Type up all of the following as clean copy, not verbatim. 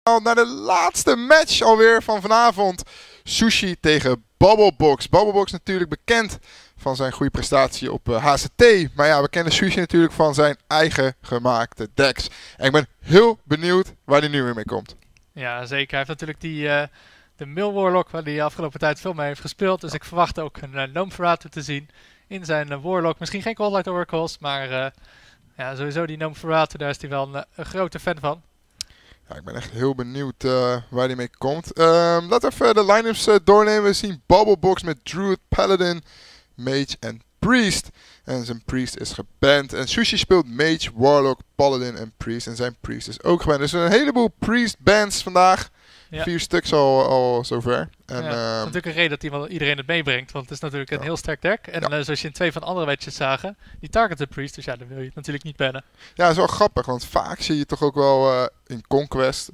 Naar de laatste match alweer van vanavond. Sushi tegen Bubblebox. Bubblebox natuurlijk bekend van zijn goede prestatie op HCT. Maar ja, we kennen Sushi natuurlijk van zijn eigen gemaakte decks. En ik ben heel benieuwd waar hij nu weer mee komt. Ja, zeker. Hij heeft natuurlijk de Mill Warlock waar hij de afgelopen tijd veel mee heeft gespeeld. Dus ik verwacht ook een Gnome Ferrator te zien in zijn Warlock. Misschien geen Godlight Oracles, maar ja, sowieso die Gnome Ferrator, daar is hij wel een grote fan van. Ja, ik ben echt heel benieuwd waar hij mee komt. Laten we even de line-ups doornemen. We zien Bubblebox met Druid, Paladin, Mage en Priest. En zijn Priest is geband. En Sushi speelt Mage, Warlock, Paladin en Priest. En zijn Priest is ook geband. Dus een heleboel Priest bands vandaag. Ja. 4 stuks al zover. En, ja, dat is natuurlijk een reden dat iedereen het meebrengt. Want het is natuurlijk een heel sterk deck. En zoals je in 2 van andere wedges zagen, die target de Priest. Dus ja, dan wil je het natuurlijk niet bannen. Ja, dat is wel grappig. Want vaak zie je toch ook wel in Conquest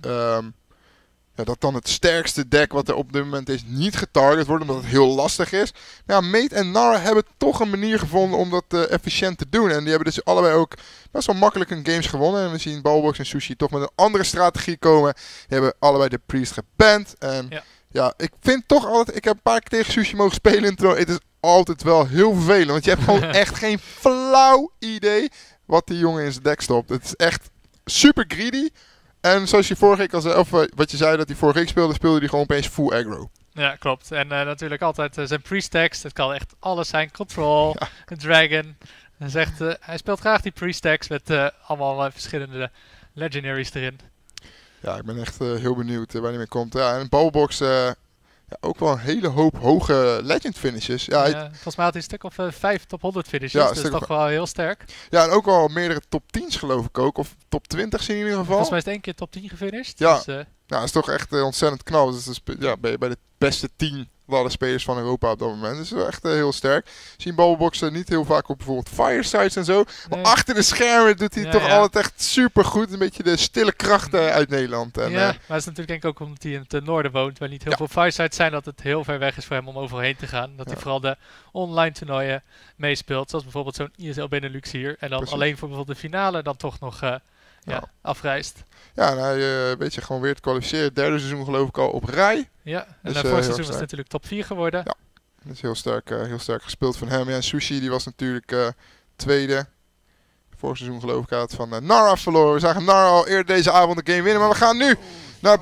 dat dan het sterkste deck wat er op dit moment is niet getarget wordt. Omdat het heel lastig is. Maar ja, Mate en Nara hebben toch een manier gevonden om dat efficiënt te doen. En die hebben dus allebei ook best wel makkelijk hun games gewonnen. En we zien Bubblebox en Sushi toch met een andere strategie komen. Die hebben allebei de Priest geband. En ja, ik vind toch altijd... Ik heb een paar keer tegen Sushi mogen spelen in het is altijd wel heel vervelend. Want je hebt gewoon echt geen flauw idee wat die jongen in zijn deck stopt. Het is echt super greedy. En zoals je vorige week wat je zei dat hij vorige week speelde hij gewoon opeens full aggro. Ja, klopt. En natuurlijk altijd zijn priest decks. Het kan echt alles zijn. Control, een dragon. Hij speelt graag die priest decks met allemaal verschillende legendaries erin. Ja, ik ben echt heel benieuwd waar hij mee komt. Ja, en Bubblebox ook wel een hele hoop hoge legend finishes. Ja, volgens mij had hij een stuk of 5 top 100 finishes. Ja, dus dat is toch wel heel sterk. Ja, en ook wel meerdere top 10's geloof ik ook. Of top 20's in ieder geval. Volgens mij is het 1 keer top 10 gefinished. Ja, dus, dat is toch echt ontzettend knap. Dus ben je bij de beste 10 spelers van Europa op dat moment. Dus dat is echt heel sterk. Zien Bubblebox niet heel vaak op bijvoorbeeld firesides en zo. Maar achter de schermen doet hij toch altijd echt super goed. Een beetje de stille krachten uit Nederland. En, maar het is natuurlijk denk ik ook omdat hij in het noorden woont. Waar niet heel veel firesides zijn. Dat het heel ver weg is voor hem om overheen te gaan. Dat hij vooral de online toernooien meespeelt. Zoals bijvoorbeeld zo'n ISL Benelux hier. En dan alleen voor bijvoorbeeld de finale dan toch nog afreist. Ja, en hij weet je gewoon weer te kwalificeren. Derde seizoen geloof ik al op rij. Ja, en dus, vorig seizoen was het natuurlijk top 4 geworden. Ja, dat is heel sterk gespeeld van hem. Ja, en Sushi die was natuurlijk tweede. Vorig seizoen geloof ik had van Nara verloren. We zagen Nara al eerder deze avond de game winnen. Maar we gaan nu naar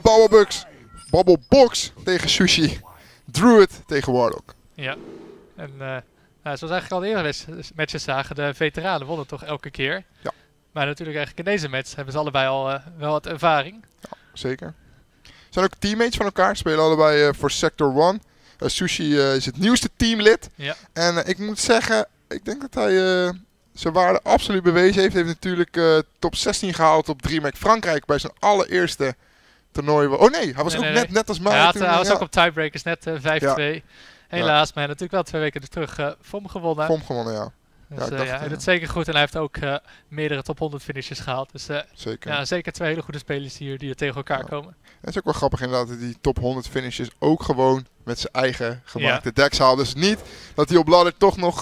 Bubblebox tegen Sushi. Druid tegen Warlock. Ja, en zoals eigenlijk al de eerdere matches zagen, de veteranen wonnen toch elke keer. Ja. Maar natuurlijk eigenlijk in deze match hebben ze allebei al wel wat ervaring. Ja, zeker. Zijn ook teammates van elkaar. Spelen allebei voor Sector 1. Sushi is het nieuwste teamlid. Ja. En ik moet zeggen, ik denk dat hij zijn waarde absoluut bewezen heeft. Hij heeft natuurlijk top 16 gehaald op DreamHack Frankrijk bij zijn allereerste toernooi. Oh nee, hij was net als mij. Hij was ook op tiebreakers, net 5-2. Helaas, maar natuurlijk wel 2 weken terug FOM gewonnen. FOM gewonnen, ja. Dus hij doet het zeker goed en hij heeft ook meerdere top 100 finishes gehaald. Dus zeker. Ja, zeker 2 hele goede spelers hier die er tegen elkaar komen. Het is ook wel grappig inderdaad dat die top 100 finishes ook gewoon met zijn eigen gemaakte decks haalt. Dus niet dat hij op ladder toch nog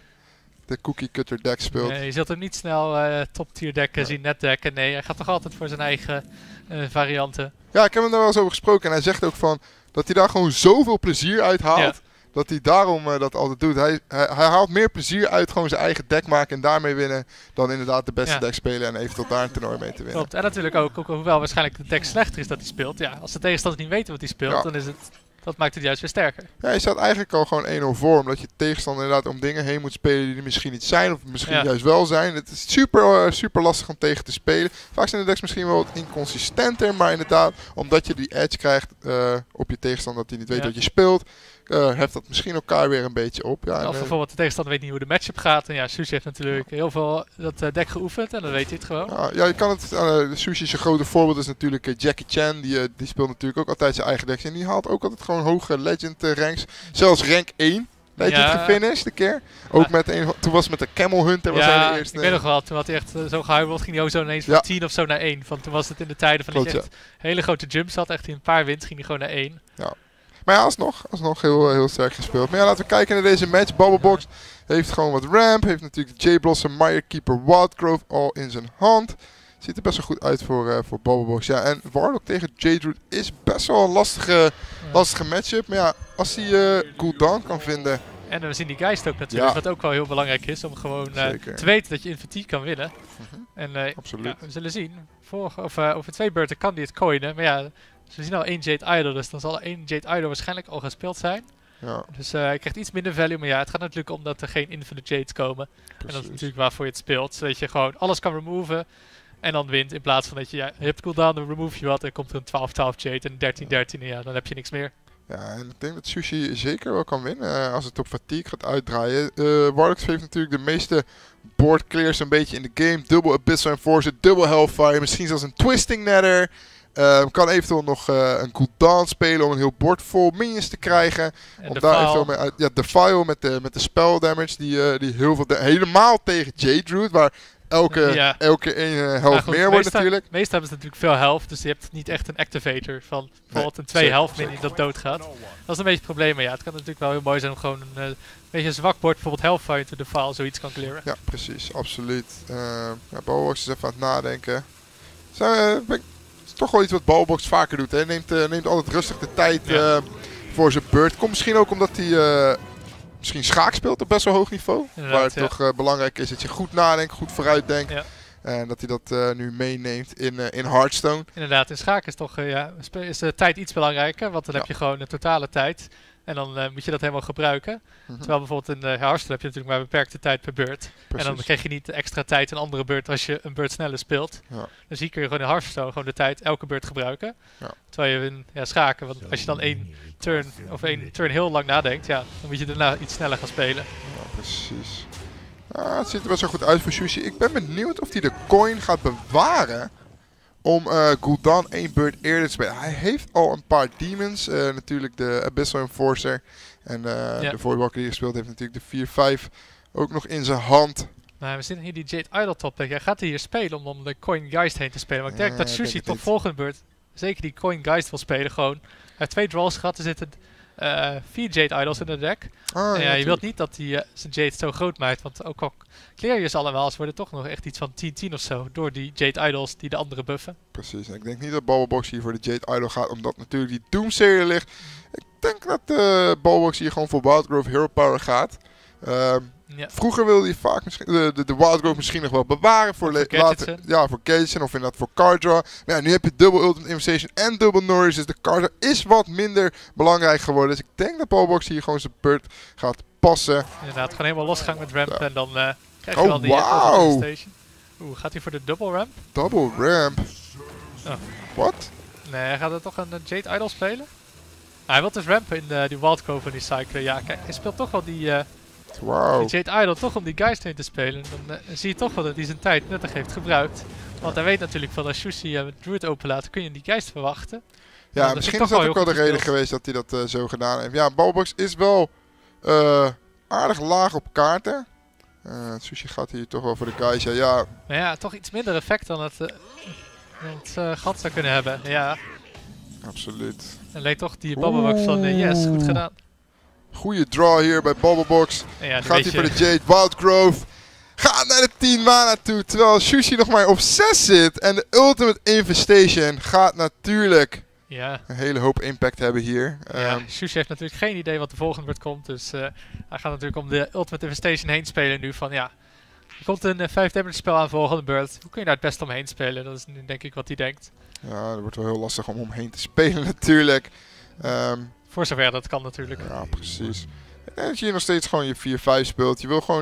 de cookie cutter deck speelt. Nee, je zult hem niet snel top tier decken zien, net decken. Nee, hij gaat toch altijd voor zijn eigen varianten. Ja, ik heb hem daar wel eens over gesproken en hij zegt ook van dat hij daar gewoon zoveel plezier uit haalt. Ja. Dat hij daarom dat altijd doet. Hij haalt meer plezier uit gewoon zijn eigen deck maken en daarmee winnen. Dan inderdaad de beste deck spelen en even tot daar een toernooi mee te winnen. Klopt. En natuurlijk ook hoewel waarschijnlijk de deck slechter is dat hij speelt. Ja, als de tegenstanders niet weten wat hij speelt, dan is dat maakt het juist weer sterker. Ja, je staat eigenlijk al gewoon 1-0 voor. Omdat je tegenstander inderdaad om dingen heen moet spelen die er misschien niet zijn. Of misschien juist wel zijn. Het is super lastig om tegen te spelen. Vaak zijn de decks misschien wel wat inconsistenter. Maar inderdaad, omdat je die edge krijgt op je tegenstander dat hij niet weet wat je speelt. Heft dat misschien elkaar weer een beetje op. Ja, of bijvoorbeeld de tegenstander weet niet hoe de matchup gaat. En ja, Sushi heeft natuurlijk heel veel dat deck geoefend en dan weet hij het gewoon. Ja, je kan het. Sushi is een grote voorbeeld is natuurlijk Jackie Chan. Die speelt natuurlijk ook altijd zijn eigen decks. En die haalt ook altijd gewoon hoge legend ranks. Zelfs rank 1 legend gefinished een keer. Ook met toen was het met de Camel Hunter was hij de eerste. Ik weet nog wel, toen had hij echt zo gehuild, ging hij ook zo ineens van 10 of zo naar 1. Want toen was het in de tijden van dat hij echt hele grote jumps had. Echt in een paar wins ging hij gewoon naar 1. Ja. Maar ja, alsnog heel sterk gespeeld. Maar ja, laten we kijken naar deze match. Bubblebox heeft gewoon wat ramp. Heeft natuurlijk de J-Blossom, Mirekeeper, Wildgrowth al in zijn hand. Ziet er best wel goed uit voor Bubblebox. Ja, en Warlock tegen Jade is best wel een lastige matchup. Maar ja, als hij cooldown kan vinden. En we zien die Geist ook natuurlijk, wat ook wel heel belangrijk is om gewoon te weten dat je Infanterie kan winnen. En absoluut. We zullen zien. Over 2 beurten kan hij het coinen. Maar ja, we zien al 1 Jade Idol, dus dan zal 1 Jade Idol waarschijnlijk al gespeeld zijn. Ja. Dus hij krijgt iets minder value, maar ja, het gaat natuurlijk om dat er geen Infinite Jades komen. Precies. En dat is natuurlijk waarvoor je het speelt. Zodat je gewoon alles kan removen en dan wint. In plaats van dat je hebt cooldown, dan remove je wat en komt er een 12-12 Jade en 13-13 en ja, dan heb je niks meer. Ja, en ik denk dat Sushi zeker wel kan winnen als het op fatigue gaat uitdraaien. Warlock heeft natuurlijk de meeste board clears een beetje in de game. Dubbel Abyssal Enforcer, dubbel Hellfire, misschien zelfs een Twisting Nether. Kan eventueel nog een cooldown spelen om een heel bord vol minions te krijgen. En om daar eventueel mee uit. Ja, Defile met de spell damage die heel veel helemaal tegen Jade Root, waar elke één helft meer wordt natuurlijk. Meestal hebben ze natuurlijk veel health, dus je hebt niet echt een activator van bijvoorbeeld een 2 health minion dat doodgaat. Dat is een beetje het probleem, maar ja, het kan natuurlijk wel heel mooi zijn om gewoon een beetje zwak bord, bijvoorbeeld Hellfire to Defile, zoiets kan clearen. Ja, precies, absoluut. Bubblebox is even aan het nadenken. Toch wel iets wat Bubblebox vaker doet. Hij neemt altijd rustig de tijd voor zijn beurt. Komt misschien ook omdat hij misschien schaak speelt op best wel hoog niveau. Waar het toch belangrijk is dat je goed nadenkt, goed vooruit denkt. Ja. En dat hij dat nu meeneemt in Hearthstone. Inderdaad, in schaak is toch is de tijd iets belangrijker. Want dan heb je gewoon de totale tijd. En dan moet je dat helemaal gebruiken. Terwijl bijvoorbeeld in Hearthstone heb je natuurlijk maar beperkte tijd per beurt. Precies. En dan krijg je niet de extra tijd een andere beurt als je een beurt sneller speelt. Ja. Dus hier kun je gewoon in Hearthstone gewoon de tijd elke beurt gebruiken. Ja. Terwijl je in schaken, want als je dan één turn heel lang nadenkt, dan moet je daarna iets sneller gaan spelen. Ja, precies. Het ziet er best wel goed uit voor Sushi. Ik ben benieuwd of hij de coin gaat bewaren om Gul'dan 1 beurt eerder te spelen. Hij heeft al een paar demons. Natuurlijk de Abyssal Enforcer. En de Voidwalker die gespeeld heeft natuurlijk de 4-5 ook nog in zijn hand. Nou, we zitten hier die Jade Idol top deck. Hij gaat hier spelen om de Coin Geist heen te spelen. Maar ik denk dat Sushi toch volgende beurt zeker die Coin Geist wil spelen. Gewoon. Hij heeft 2 draws gehad. Er zitten 4 Jade Idols in de deck. Je wilt niet dat hij zijn Jade zo groot maakt. Want ook al clear je ze allemaal, ze worden toch nog echt iets van 10-10 of zo. Door die Jade Idols die de andere buffen. Precies. En ik denk niet dat Bubblebox hier voor de Jade Idol gaat. Omdat natuurlijk die Doomsayer ligt. Ik denk dat Bubblebox hier gewoon voor Wildgrove Hero Power gaat. Vroeger wilde hij vaak misschien de Wildgrove misschien nog wel bewaren voor later. Ja, voor Gadgetzan of inderdaad voor Carddraw. Maar ja, nu heb je dubbel Ultimate Infestation en dubbel Nourish. Dus de Carddraw is wat minder belangrijk geworden. Dus ik denk dat Bubblebox hier gewoon zijn beurt gaat passen. Inderdaad, gewoon helemaal losgaan met ramp en dan krijg je wel die Ultimate Infestation. Gaat hij voor de double ramp? Double ramp? Wat? Nee, hij gaat er toch een Jade Idol spelen? Hij wil dus rampen in die Wildgrove en die Cycler. Ja, kijk, hij speelt toch wel die Jade Idol toch om die Geist heen te spelen. Dan zie je toch wel dat hij zijn tijd nuttig heeft gebruikt. Want hij weet natuurlijk van als Sushi Druid openlaat, kun je die Geist verwachten. Ja, misschien is dat ook wel de reden geweest dat hij dat zo gedaan heeft. Ja, Bubblebox is wel aardig laag op kaarten. Sushi gaat hier toch wel voor de Geist. Ja. Maar ja, toch iets minder effect dan het gat zou kunnen hebben. Ja. Absoluut. En leek toch die Bubblebox van yes, goed gedaan. Goeie draw hier bij Bubblebox. Ja, gaat hij voor de Jade Wildgrove. Gaat naar de 10 mana toe. Terwijl Sushi nog maar op 6 zit. En de Ultimate Infestation gaat natuurlijk een hele hoop impact hebben hier. Sushi heeft natuurlijk geen idee wat de volgende beurt komt. Dus hij gaat natuurlijk om de Ultimate Infestation heen spelen nu. Van er komt een 5 damage spel aan volgende beurt. Hoe kun je daar het beste omheen spelen? Dat is nu denk ik wat hij denkt. Ja, dat wordt wel heel lastig om omheen te spelen natuurlijk. Voor zover dat kan natuurlijk. Ja, precies. En dat je hier nog steeds gewoon je 4-5 speelt. Je wil gewoon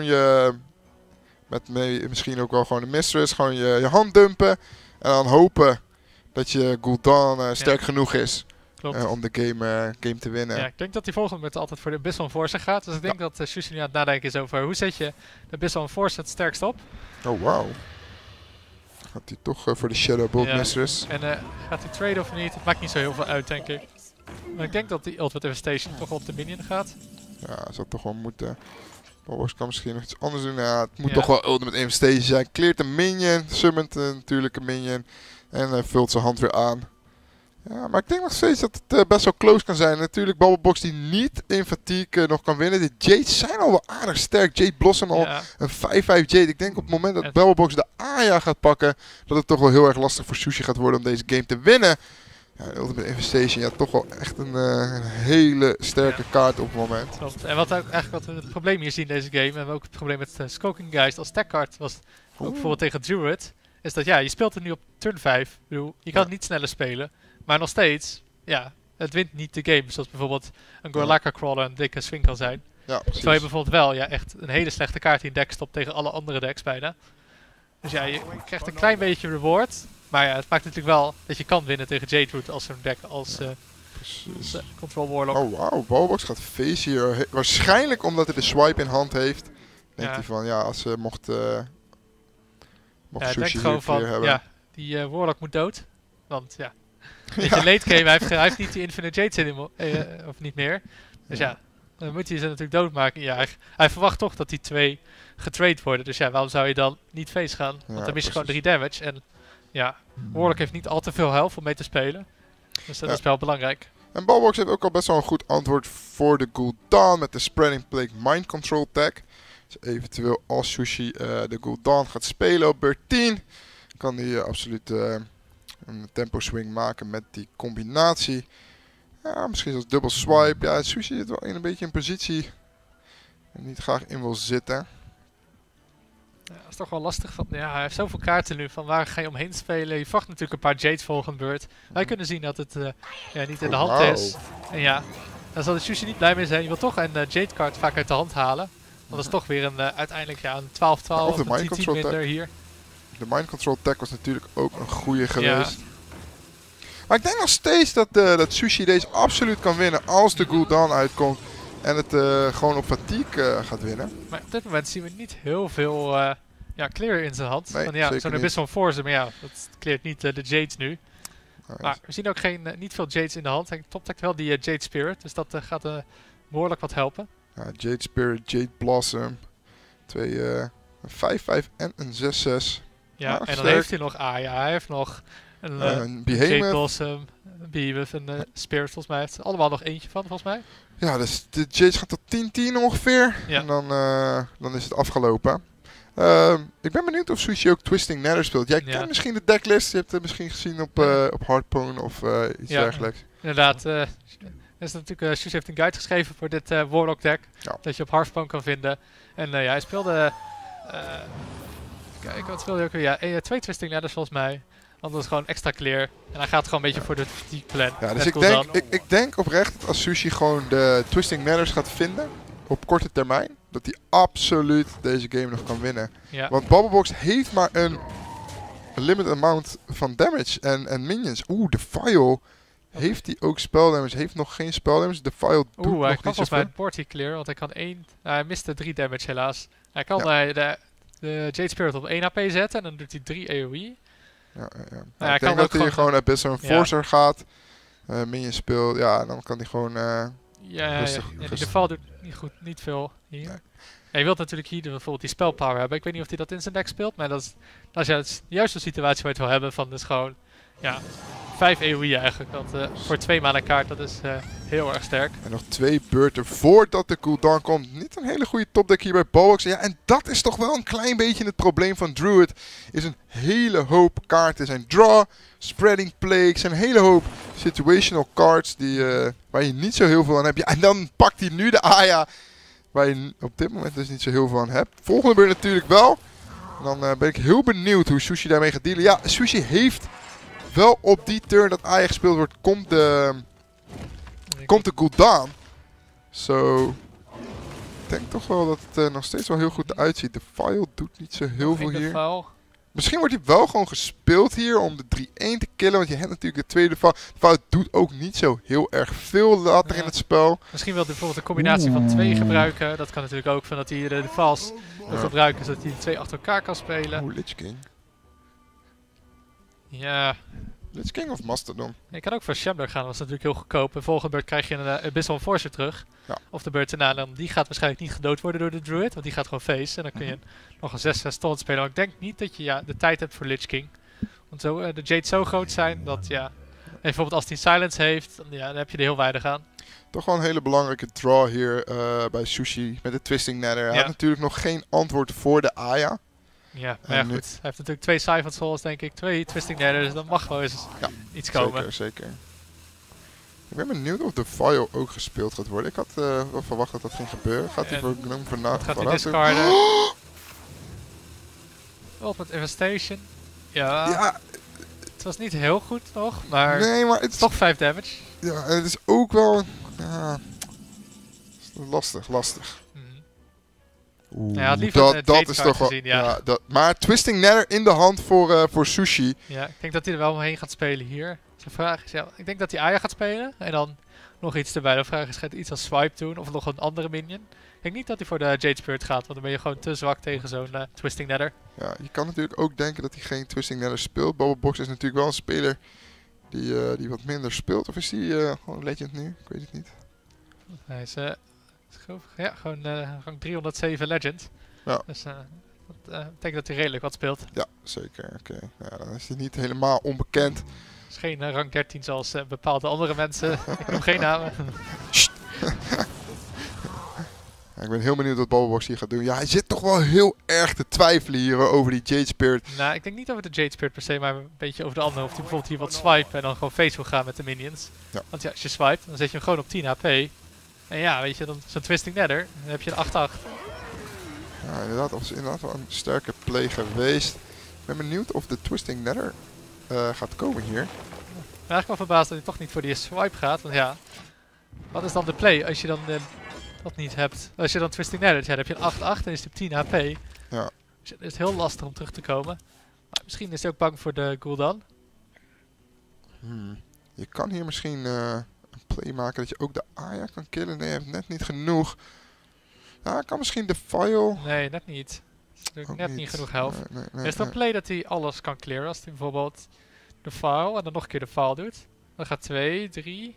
misschien ook wel gewoon de Mistress, gewoon je hand dumpen. En dan hopen dat je Gul'dan sterk genoeg is om de game te winnen. Ja, ik denk dat die volgende beurt altijd voor de Abyssal Enforcer gaat. Dus ik denk dat Sushi nu aan het nadenken is over hoe zet je de Abyssal Enforcer het sterkst op. Oh, wauw. Gaat hij toch voor de Shadow Bolt Mistress. En gaat hij trade of niet? Het maakt niet zo heel veel uit, denk ik. Maar ik denk dat die Ultimate Infestation toch op de minion gaat. Ja, dat zou toch wel moeten. Bubblebox kan misschien nog iets anders doen. Ja, het moet toch wel Ultimate Infestation zijn. Cleart een minion, summont natuurlijk een minion. En vult zijn hand weer aan. Ja, maar ik denk nog steeds dat het best wel close kan zijn. Natuurlijk, Bubblebox die niet in fatigue nog kan winnen. De Jades zijn al wel aardig sterk. Jade Blossom al een 5-5 Jade. Ik denk op het moment dat Bubblebox de Aya gaat pakken, dat het toch wel heel erg lastig voor Sushi gaat worden om deze game te winnen. Ja, Ultimate Infestation, ja, toch wel echt een hele sterke kaart op het moment. Klopt. En wat we het probleem hier zien in deze game, en ook het probleem met Skulking Geist als techcard was, ook bijvoorbeeld tegen Druid, is dat ja, je speelt het nu op turn 5. Ik bedoel, je kan het niet sneller spelen, maar nog steeds, ja, het wint niet de game. Zoals bijvoorbeeld een Gorlaka Crawler een dikke swing kan zijn. Ja, precies. Terwijl je bijvoorbeeld wel echt een hele slechte kaart in deck stopt tegen alle andere decks bijna. Dus ja, je krijgt een klein beetje reward. Maar ja, het maakt natuurlijk wel dat je kan winnen tegen Jade Root als zo'n deck als Control Warlock. Oh wauw, Bubblebox gaat face hier. Waarschijnlijk omdat hij de swipe in hand heeft. Denkt hij van, ja, als ze mocht Sushi hier van, hebben. Ja, die Warlock moet dood. Want ja, weet je, late game, hij heeft niet die Infinite Jades of niet meer. Dus ja, dan moet hij ze natuurlijk doodmaken. Ja, hij verwacht toch dat die 2 getrade worden. Dus ja, waarom zou je dan niet face gaan? Want dan mis je gewoon 3 damage. En ja, Warlock heeft niet al te veel health om mee te spelen. Dus dat is wel belangrijk. En Bubblebox heeft ook al best wel een goed antwoord voor de Gul'dan met de Spreading Plague Mind Control tag. Dus eventueel als Sushi de Gul'dan gaat spelen op beurt 10, kan hij absoluut een tempo swing maken met die combinatie. Ja, misschien zelfs dubbel swipe. Ja, Sushi zit wel een beetje in positie en niet graag in wil zitten. Ja, dat is toch wel lastig. Ja, hij heeft zoveel kaarten nu. Van waar ga je omheen spelen? Je verwacht natuurlijk een paar Jades volgende beurt. Wij kunnen zien dat het niet in de hand is. En ja, daar zal de Sushi niet blij mee zijn. Je wil toch een Jade card vaak uit de hand halen. Want dat is toch weer uiteindelijk een 12-12 of een 10 minder hier. De Mind Control tag was natuurlijk ook een goede geweest. Ja. Maar ik denk nog steeds dat Sushi deze absoluut kan winnen als de Gul'dan uitkomt. En het gewoon op fatigue gaat winnen. Maar op dit moment zien we niet heel veel clear in zijn hand. Nee, zo'n Abyssal Force, maar ja, dat cleart niet de Jades nu. Nice. Maar we zien ook niet veel Jades in de hand. Hij toptakt wel die Jade Spirit, dus dat gaat behoorlijk wat helpen. Ja, Jade Spirit, Jade Blossom. Een 5-5 en een 6-6. Ja, en dan heeft hij nog Aya. Hij heeft nog een Behemoth. Jade Blossom, een Behemoth, een Spirit volgens mij. Heeft er allemaal nog eentje van, volgens mij. Ja, dus de Jades gaat tot 10-10 ongeveer. Ja. En dan is het afgelopen. Ik ben benieuwd of Sushi ook Twisting Nether speelt. Jij kent misschien de decklist. Je hebt het misschien gezien op Hardpone of iets dergelijks. Inderdaad. Dus natuurlijk, Sushi heeft een guide geschreven voor dit Warlock deck. Ja. Dat je op Hearthstone kan vinden. En hij speelde... kijk, wat speelde hij ook weer? Ja, 2 Twisting Ladders volgens mij. Anders gewoon extra clear. En hij gaat gewoon een beetje voor de fatigue plan. Ja, dus ik denk oprecht dat als Sushi gewoon de Twisting Ladders gaat vinden op korte termijn, dat hij absoluut deze game nog kan winnen. Ja. Want Bubblebox heeft maar een limited amount van damage en minions. De File... Heeft hij ook speldamage? Heeft nog geen speldamage. De File doet nog hij niet kan volgens mij het board clear, want hij kan hij miste 3 damage helaas. Hij kan de Jade Spirit op 1 HP zetten en dan doet hij 3 AoE. Ja. Ik denk dat hij gewoon Abyssal Enforcer gaat. Minion speelt, dan kan hij gewoon rustig. De Val doet niet veel hier. Nee. Ja, je wilt natuurlijk hier bijvoorbeeld die spelpower hebben. Ik weet niet of hij dat in zijn deck speelt, maar dat is juist de situatie waar je het wil hebben van dus gewoon 5 AoE eigenlijk. Want voor 2 mana kaart, dat is heel erg sterk. En nog 2 beurten voordat de Gul'dan komt. Niet een hele goede topdeck hier bij Bubblebox. Ja, en dat is toch wel een klein beetje het probleem van Druid. Is een hele hoop kaarten. Zijn draw, Spreading Plague, zijn een hele hoop situational cards waar je niet zo heel veel aan hebt. Ja, en dan pakt hij nu de Aya, waar je op dit moment dus niet zo heel veel aan hebt. Volgende beurt natuurlijk wel. En dan ben ik heel benieuwd hoe Sushi daarmee gaat dealen. Ja, Sushi heeft wel op die turn dat Aya gespeeld wordt, komt de Gul'dan. So, ik denk toch wel dat het nog steeds wel heel goed eruit ziet. De File doet niet zo heel veel hier. Misschien wordt hij wel gewoon gespeeld hier om de 3-1 te killen. Want je hebt natuurlijk de tweede File. De File doet ook niet zo heel erg veel later in het spel. Misschien wil hij bijvoorbeeld een combinatie van 2 gebruiken. Dat kan natuurlijk ook, van dat hij de Files wil gebruiken, zodat hij de 2 achter elkaar kan spelen. Lich King. Ja. Lich King of Mastodon? Je kan ook voor Shambler gaan, dat is natuurlijk heel goedkoop. En volgende beurt krijg je een Abyssal Enforcer terug. Ja. Of de beurt erna, dan die gaat waarschijnlijk niet gedood worden door de Druid, want die gaat gewoon face. En dan kun je nog een 6-6 taunt spelen. Maar ik denk niet dat je de tijd hebt voor Lich King. Want de Jades zo groot zijn dat bijvoorbeeld als hij silence heeft, dan heb je er heel weinig aan. Toch wel een hele belangrijke draw hier bij Sushi met de Twisting Nether. Hij had natuurlijk nog geen antwoord voor de Aya. Ja, maar goed. Hij heeft natuurlijk 2 Siphon Souls, denk ik. 2 Twisting Nether, dus dan mag wel eens iets komen. Zeker. Ik ben benieuwd of de File ook gespeeld gaat worden. Ik had wel verwacht dat dat ging gebeuren. Gaat hij voor Gnome Vanaf? Gaat hij discarden? Ultimate Infestation. Ja. Het was niet heel goed nog, maar, nee, maar het is toch 5 damage. Ja, en het is ook wel lastig. Ja, liever dat is toch wel. gezien, maar Twisting Nether in de hand voor Sushi. Ja, ik denk dat hij er wel omheen gaat spelen hier. De vraag is, ik denk dat hij Aya gaat spelen en dan nog iets erbij. De vraag is, gaat hij iets als Swipe doen of nog een andere minion? Ik denk niet dat hij voor de Jade Spirit gaat, want dan ben je gewoon te zwak tegen zo'n Twisting Nether. Ja, je kan natuurlijk ook denken dat hij geen Twisting Nether speelt. Bubblebox is natuurlijk wel een speler die wat minder speelt. Of is hij gewoon Legend nu? Ik weet het niet. Hij is gewoon rang 307 Legend. Ja. Dus dat betekent dat hij redelijk wat speelt. Ja, zeker. Oké. Ja, dan is hij niet helemaal onbekend. Het is geen rang 13 zoals bepaalde andere mensen. Ik noem geen namen. Ja, ik ben heel benieuwd wat Bubblebox hier gaat doen. Ja, hij zit toch wel heel erg te twijfelen hier over die Jade Spirit. Nou, ik denk niet over de Jade Spirit per se, maar een beetje over de andere. Of hij bijvoorbeeld hier wat swipe en dan gewoon face wil gaan met de minions. Ja. Want ja, als je swipe, dan zet je hem gewoon op 10 HP. En ja, weet je, dan zo'n Twisting Nether, dan heb je een 8-8. Ja, inderdaad, dat is inderdaad wel een sterke play geweest. Ik ben benieuwd of de Twisting Nether gaat komen hier. Ik ben eigenlijk wel verbaasd dat hij toch niet voor die swipe gaat, want ja, wat is dan de play als je dan dat niet hebt? Als je dan Twisting Nether, dan heb je een 8-8 en is hij op 10 HP. Ja. Dus het is heel lastig om terug te komen. Maar misschien is hij ook bang voor de Gul'dan. Je kan hier misschien een play maken dat je ook de Aya kan killen. Nee, je hebt net niet genoeg. Ja, kan misschien de File. Nee, net niet. Net niet genoeg health. Nee, Er is een play dat hij alles kan clearen. Als hij bijvoorbeeld de file en dan nog een keer de file doet. Dan gaat 2, 3.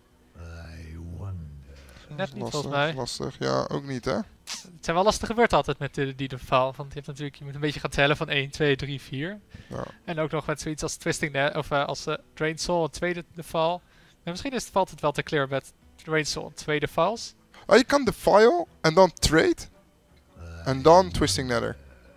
Net niet volgens mij. Lastig, ja, ook niet hè. Het zijn wel lastige beurten altijd met de file. Want je hebt natuurlijk, je moet een beetje gaan tellen van 1, 2, 3, 4. Ja. En ook nog met zoiets als Twisting Net, of als Drained Soul, een tweede de file. En misschien is het altijd wel te clear met Drained Soul en tweede files. Oh, je kan de File en dan trade. En dan Twisting Nether.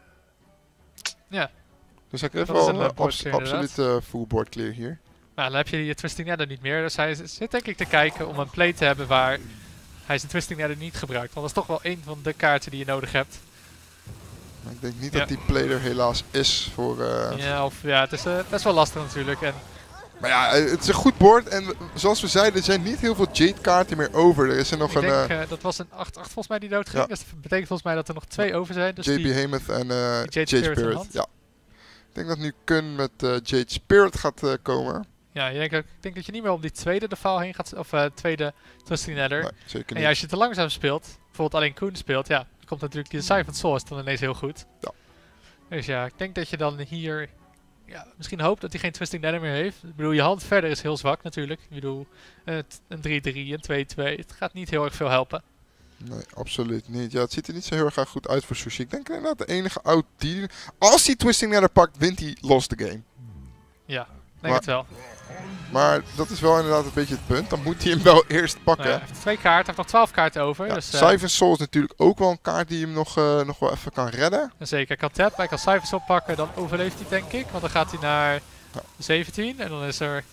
Ja. Dus hij heeft Dat is wel een board absoluut full board clear hier. Nou, dan heb je je Twisting Nether niet meer. Dus hij zit denk ik te kijken om een play te hebben waar hij zijn Twisting Nether niet gebruikt. Want dat is toch wel een van de kaarten die je nodig hebt. Maar ik denk niet dat die play er helaas is voor... Het is best wel lastig natuurlijk. En maar ja, het is een goed board. En zoals we zeiden, er zijn niet heel veel Jade kaarten meer over. Er is er nog dat was een 8-8 volgens mij die doodging. Ja. Dus dat betekent volgens mij dat er nog 2 over zijn. Dus JP Hemoth en Jade Spirit. Ja. Ik denk dat nu Kun met Jade Spirit gaat komen. Ja, ik denk dat je niet meer om die tweede de file heen gaat, of tweede Twisting Nether. Nee, zeker niet. En ja, als je te langzaam speelt, bijvoorbeeld alleen Kun speelt, ja, dan komt natuurlijk die Siphon Soul dan ineens heel goed. Ja. Dus ja, ik denk dat je dan hier misschien hoopt dat hij geen Twisting Nether meer heeft. Ik bedoel, je hand verder is heel zwak natuurlijk. Ik bedoel, een 3-3, een 2-2, het gaat niet heel erg veel helpen. Nee, absoluut niet. Ja, het ziet er niet zo heel erg goed uit voor Sushi. Ik denk inderdaad de enige oud die... Als hij Twisting Nether pakt, wint hij Lost the Game. Ja, denk het wel. Maar dat is wel inderdaad een beetje het punt. Dan moet hij hem wel eerst pakken. Hij heeft 2 kaarten, hij heeft nog 12 kaarten over. Ja, dus, Siphon Soul is natuurlijk ook wel een kaart die hem nog wel even kan redden. Zeker, hij kan tap, hij kan Siphon Soul pakken, dan overleeft hij denk ik. Want dan gaat hij naar 17 en dan is er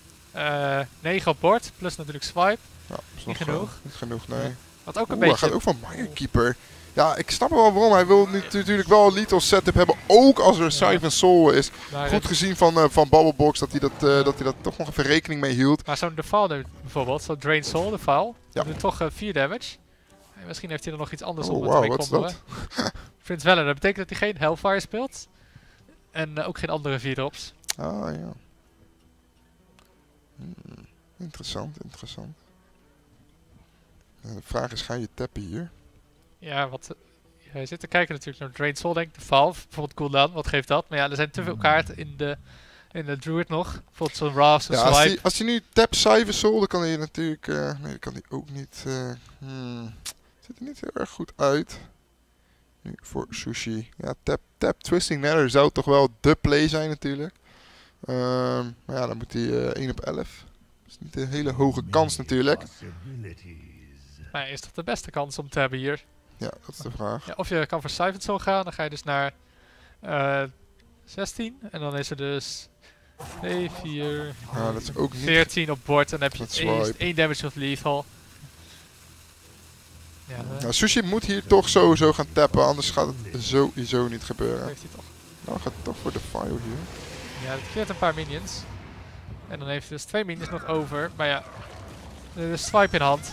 9 op bord, plus natuurlijk swipe. Ja, is niet genoeg. Niet genoeg, nee. Wat ook een beetje... Hij gaat ook van Minekeeper. Ja, ik snap wel waarom. Hij wil nu natuurlijk wel een lethal setup hebben, ook als er Siphon Soul is. Maar goed gezien van Bubblebox dat hij dat toch nog even rekening mee hield. Maar zo'n Defile bijvoorbeeld, zo'n Drain Soul Defile, doet toch 4 damage. En misschien heeft hij er nog iets anders om te comboen. Ik vind het wel, dat betekent dat hij geen Hellfire speelt. En ook geen andere 4-drops. Ah ja. Interessant. De vraag is, ga je tappen hier? Ja, je zit te kijken natuurlijk naar Drain Soul, denk ik. De Valve, bijvoorbeeld Cooldown, wat geeft dat? Maar ja, er zijn te veel kaarten in de Druid nog. Bijvoorbeeld zo'n Wrath, zo'n Swipe. Als hij nu tap Siphon Soul, dan kan hij natuurlijk... nee, kan hij ook niet... ziet er niet heel erg goed uit. Nu voor Sushi. Ja, tap Twisting Nether zou toch wel de play zijn natuurlijk. Maar ja, dan moet hij 1 op 11. is niet een hele hoge kans natuurlijk. Maar is dat de beste kans om te hebben hier? Ja, dat is de vraag. Ja, of je kan voor Siphon Soul gaan, dan ga je dus naar 16. En dan is er dus 2, 4, Ja, dat is ook niet... 14 op bord. En dan heb Dat je 1 damage of lethal. Ja, Nou, Sushi moet hier toch sowieso gaan tappen, anders gaat het sowieso niet gebeuren. heeft hij toch. Nou, gaat toch voor de fire hier. Ja, het creëert een paar minions. En dan heeft hij dus 2 minions nog over. Maar ja, de swipe in hand.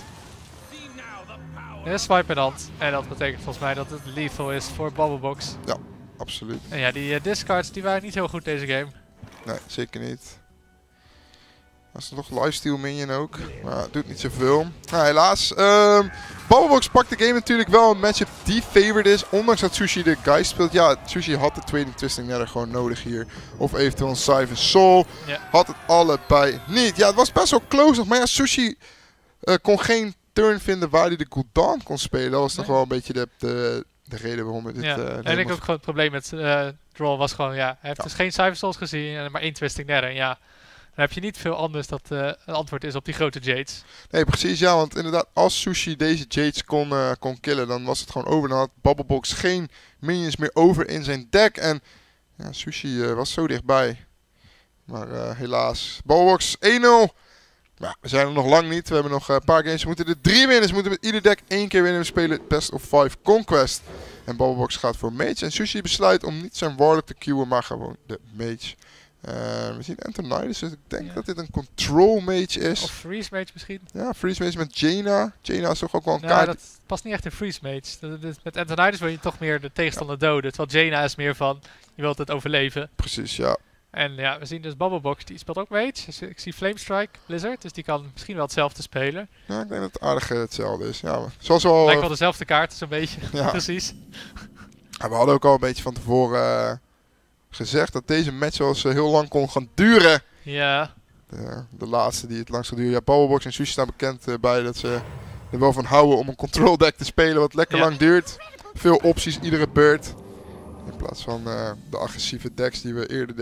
De swipe in hand. En dat betekent volgens mij dat het lethal is voor Bubblebox. Absoluut. En ja, die discards die waren niet heel goed deze game. Nee, zeker niet. Dat is nog lifesteal minion ook. Maar het doet niet zoveel. Nou, helaas. Bubblebox pakt de game natuurlijk wel een matchup die favored is. Ondanks dat Sushi de guy speelt. Ja, Sushi had de tweede Twisting Nether gewoon nodig hier. Of eventueel een Siphon Soul. Ja. Had het allebei niet. Ja, het was best wel close nog. Maar ja, Sushi kon geen turn vinden waar hij de cooldown kon spelen. Dat was toch wel een beetje de reden waarom we dit... Ja, en ik denk ook gewoon het probleem met Droll was gewoon, ja, hij heeft dus geen Siphon Souls gezien en maar 1 Twisting Nether. En ja, dan heb je niet veel anders dat een antwoord is op die grote Jades. Nee, precies, ja, want inderdaad, als Sushi deze Jades kon killen, dan was het gewoon over. Dan had Bubblebox geen minions meer over in zijn deck. En ja, Sushi was zo dichtbij. Maar helaas, Bubblebox 1-0. Ja, we zijn er nog lang niet. We hebben nog een paar games. We moeten er 3 winnen. Dus we moeten met ieder deck 1 keer winnen. We spelen best of 5 Conquest. En Bubblebox gaat voor Mage. En Sushi besluit om niet zijn Warlock te queuen, maar gewoon de Mage. We zien Antonidas, dus ik denk dat dit een Control Mage is. Of Freeze Mage misschien. Ja, Freeze Mage met Jaina. Jaina is toch ook wel een Ja, kaart. dat past niet echt in Freeze Mage. Met Antonidas wil je toch meer de tegenstander doden. Terwijl Jaina is meer van, je wilt het overleven. Precies, ja. En ja, we zien dus Bubblebox, die speelt ook Mage. Dus ik zie Flamestrike, Blizzard, dus die kan misschien wel hetzelfde spelen. Ja, ik denk dat het aardig hetzelfde is. Ja, zoals we al, Lijkt wel dezelfde kaart, zo'n beetje. Ja. Precies. we hadden ook al een beetje van tevoren gezegd dat deze match wel eens heel lang kon gaan duren. Ja. De laatste die het langst gaat duren. Ja, Bubblebox en Sushi staan bekend bij dat ze er wel van houden om een control deck te spelen wat lekker lang duurt. Veel opties iedere beurt. In plaats van de agressieve decks die we eerder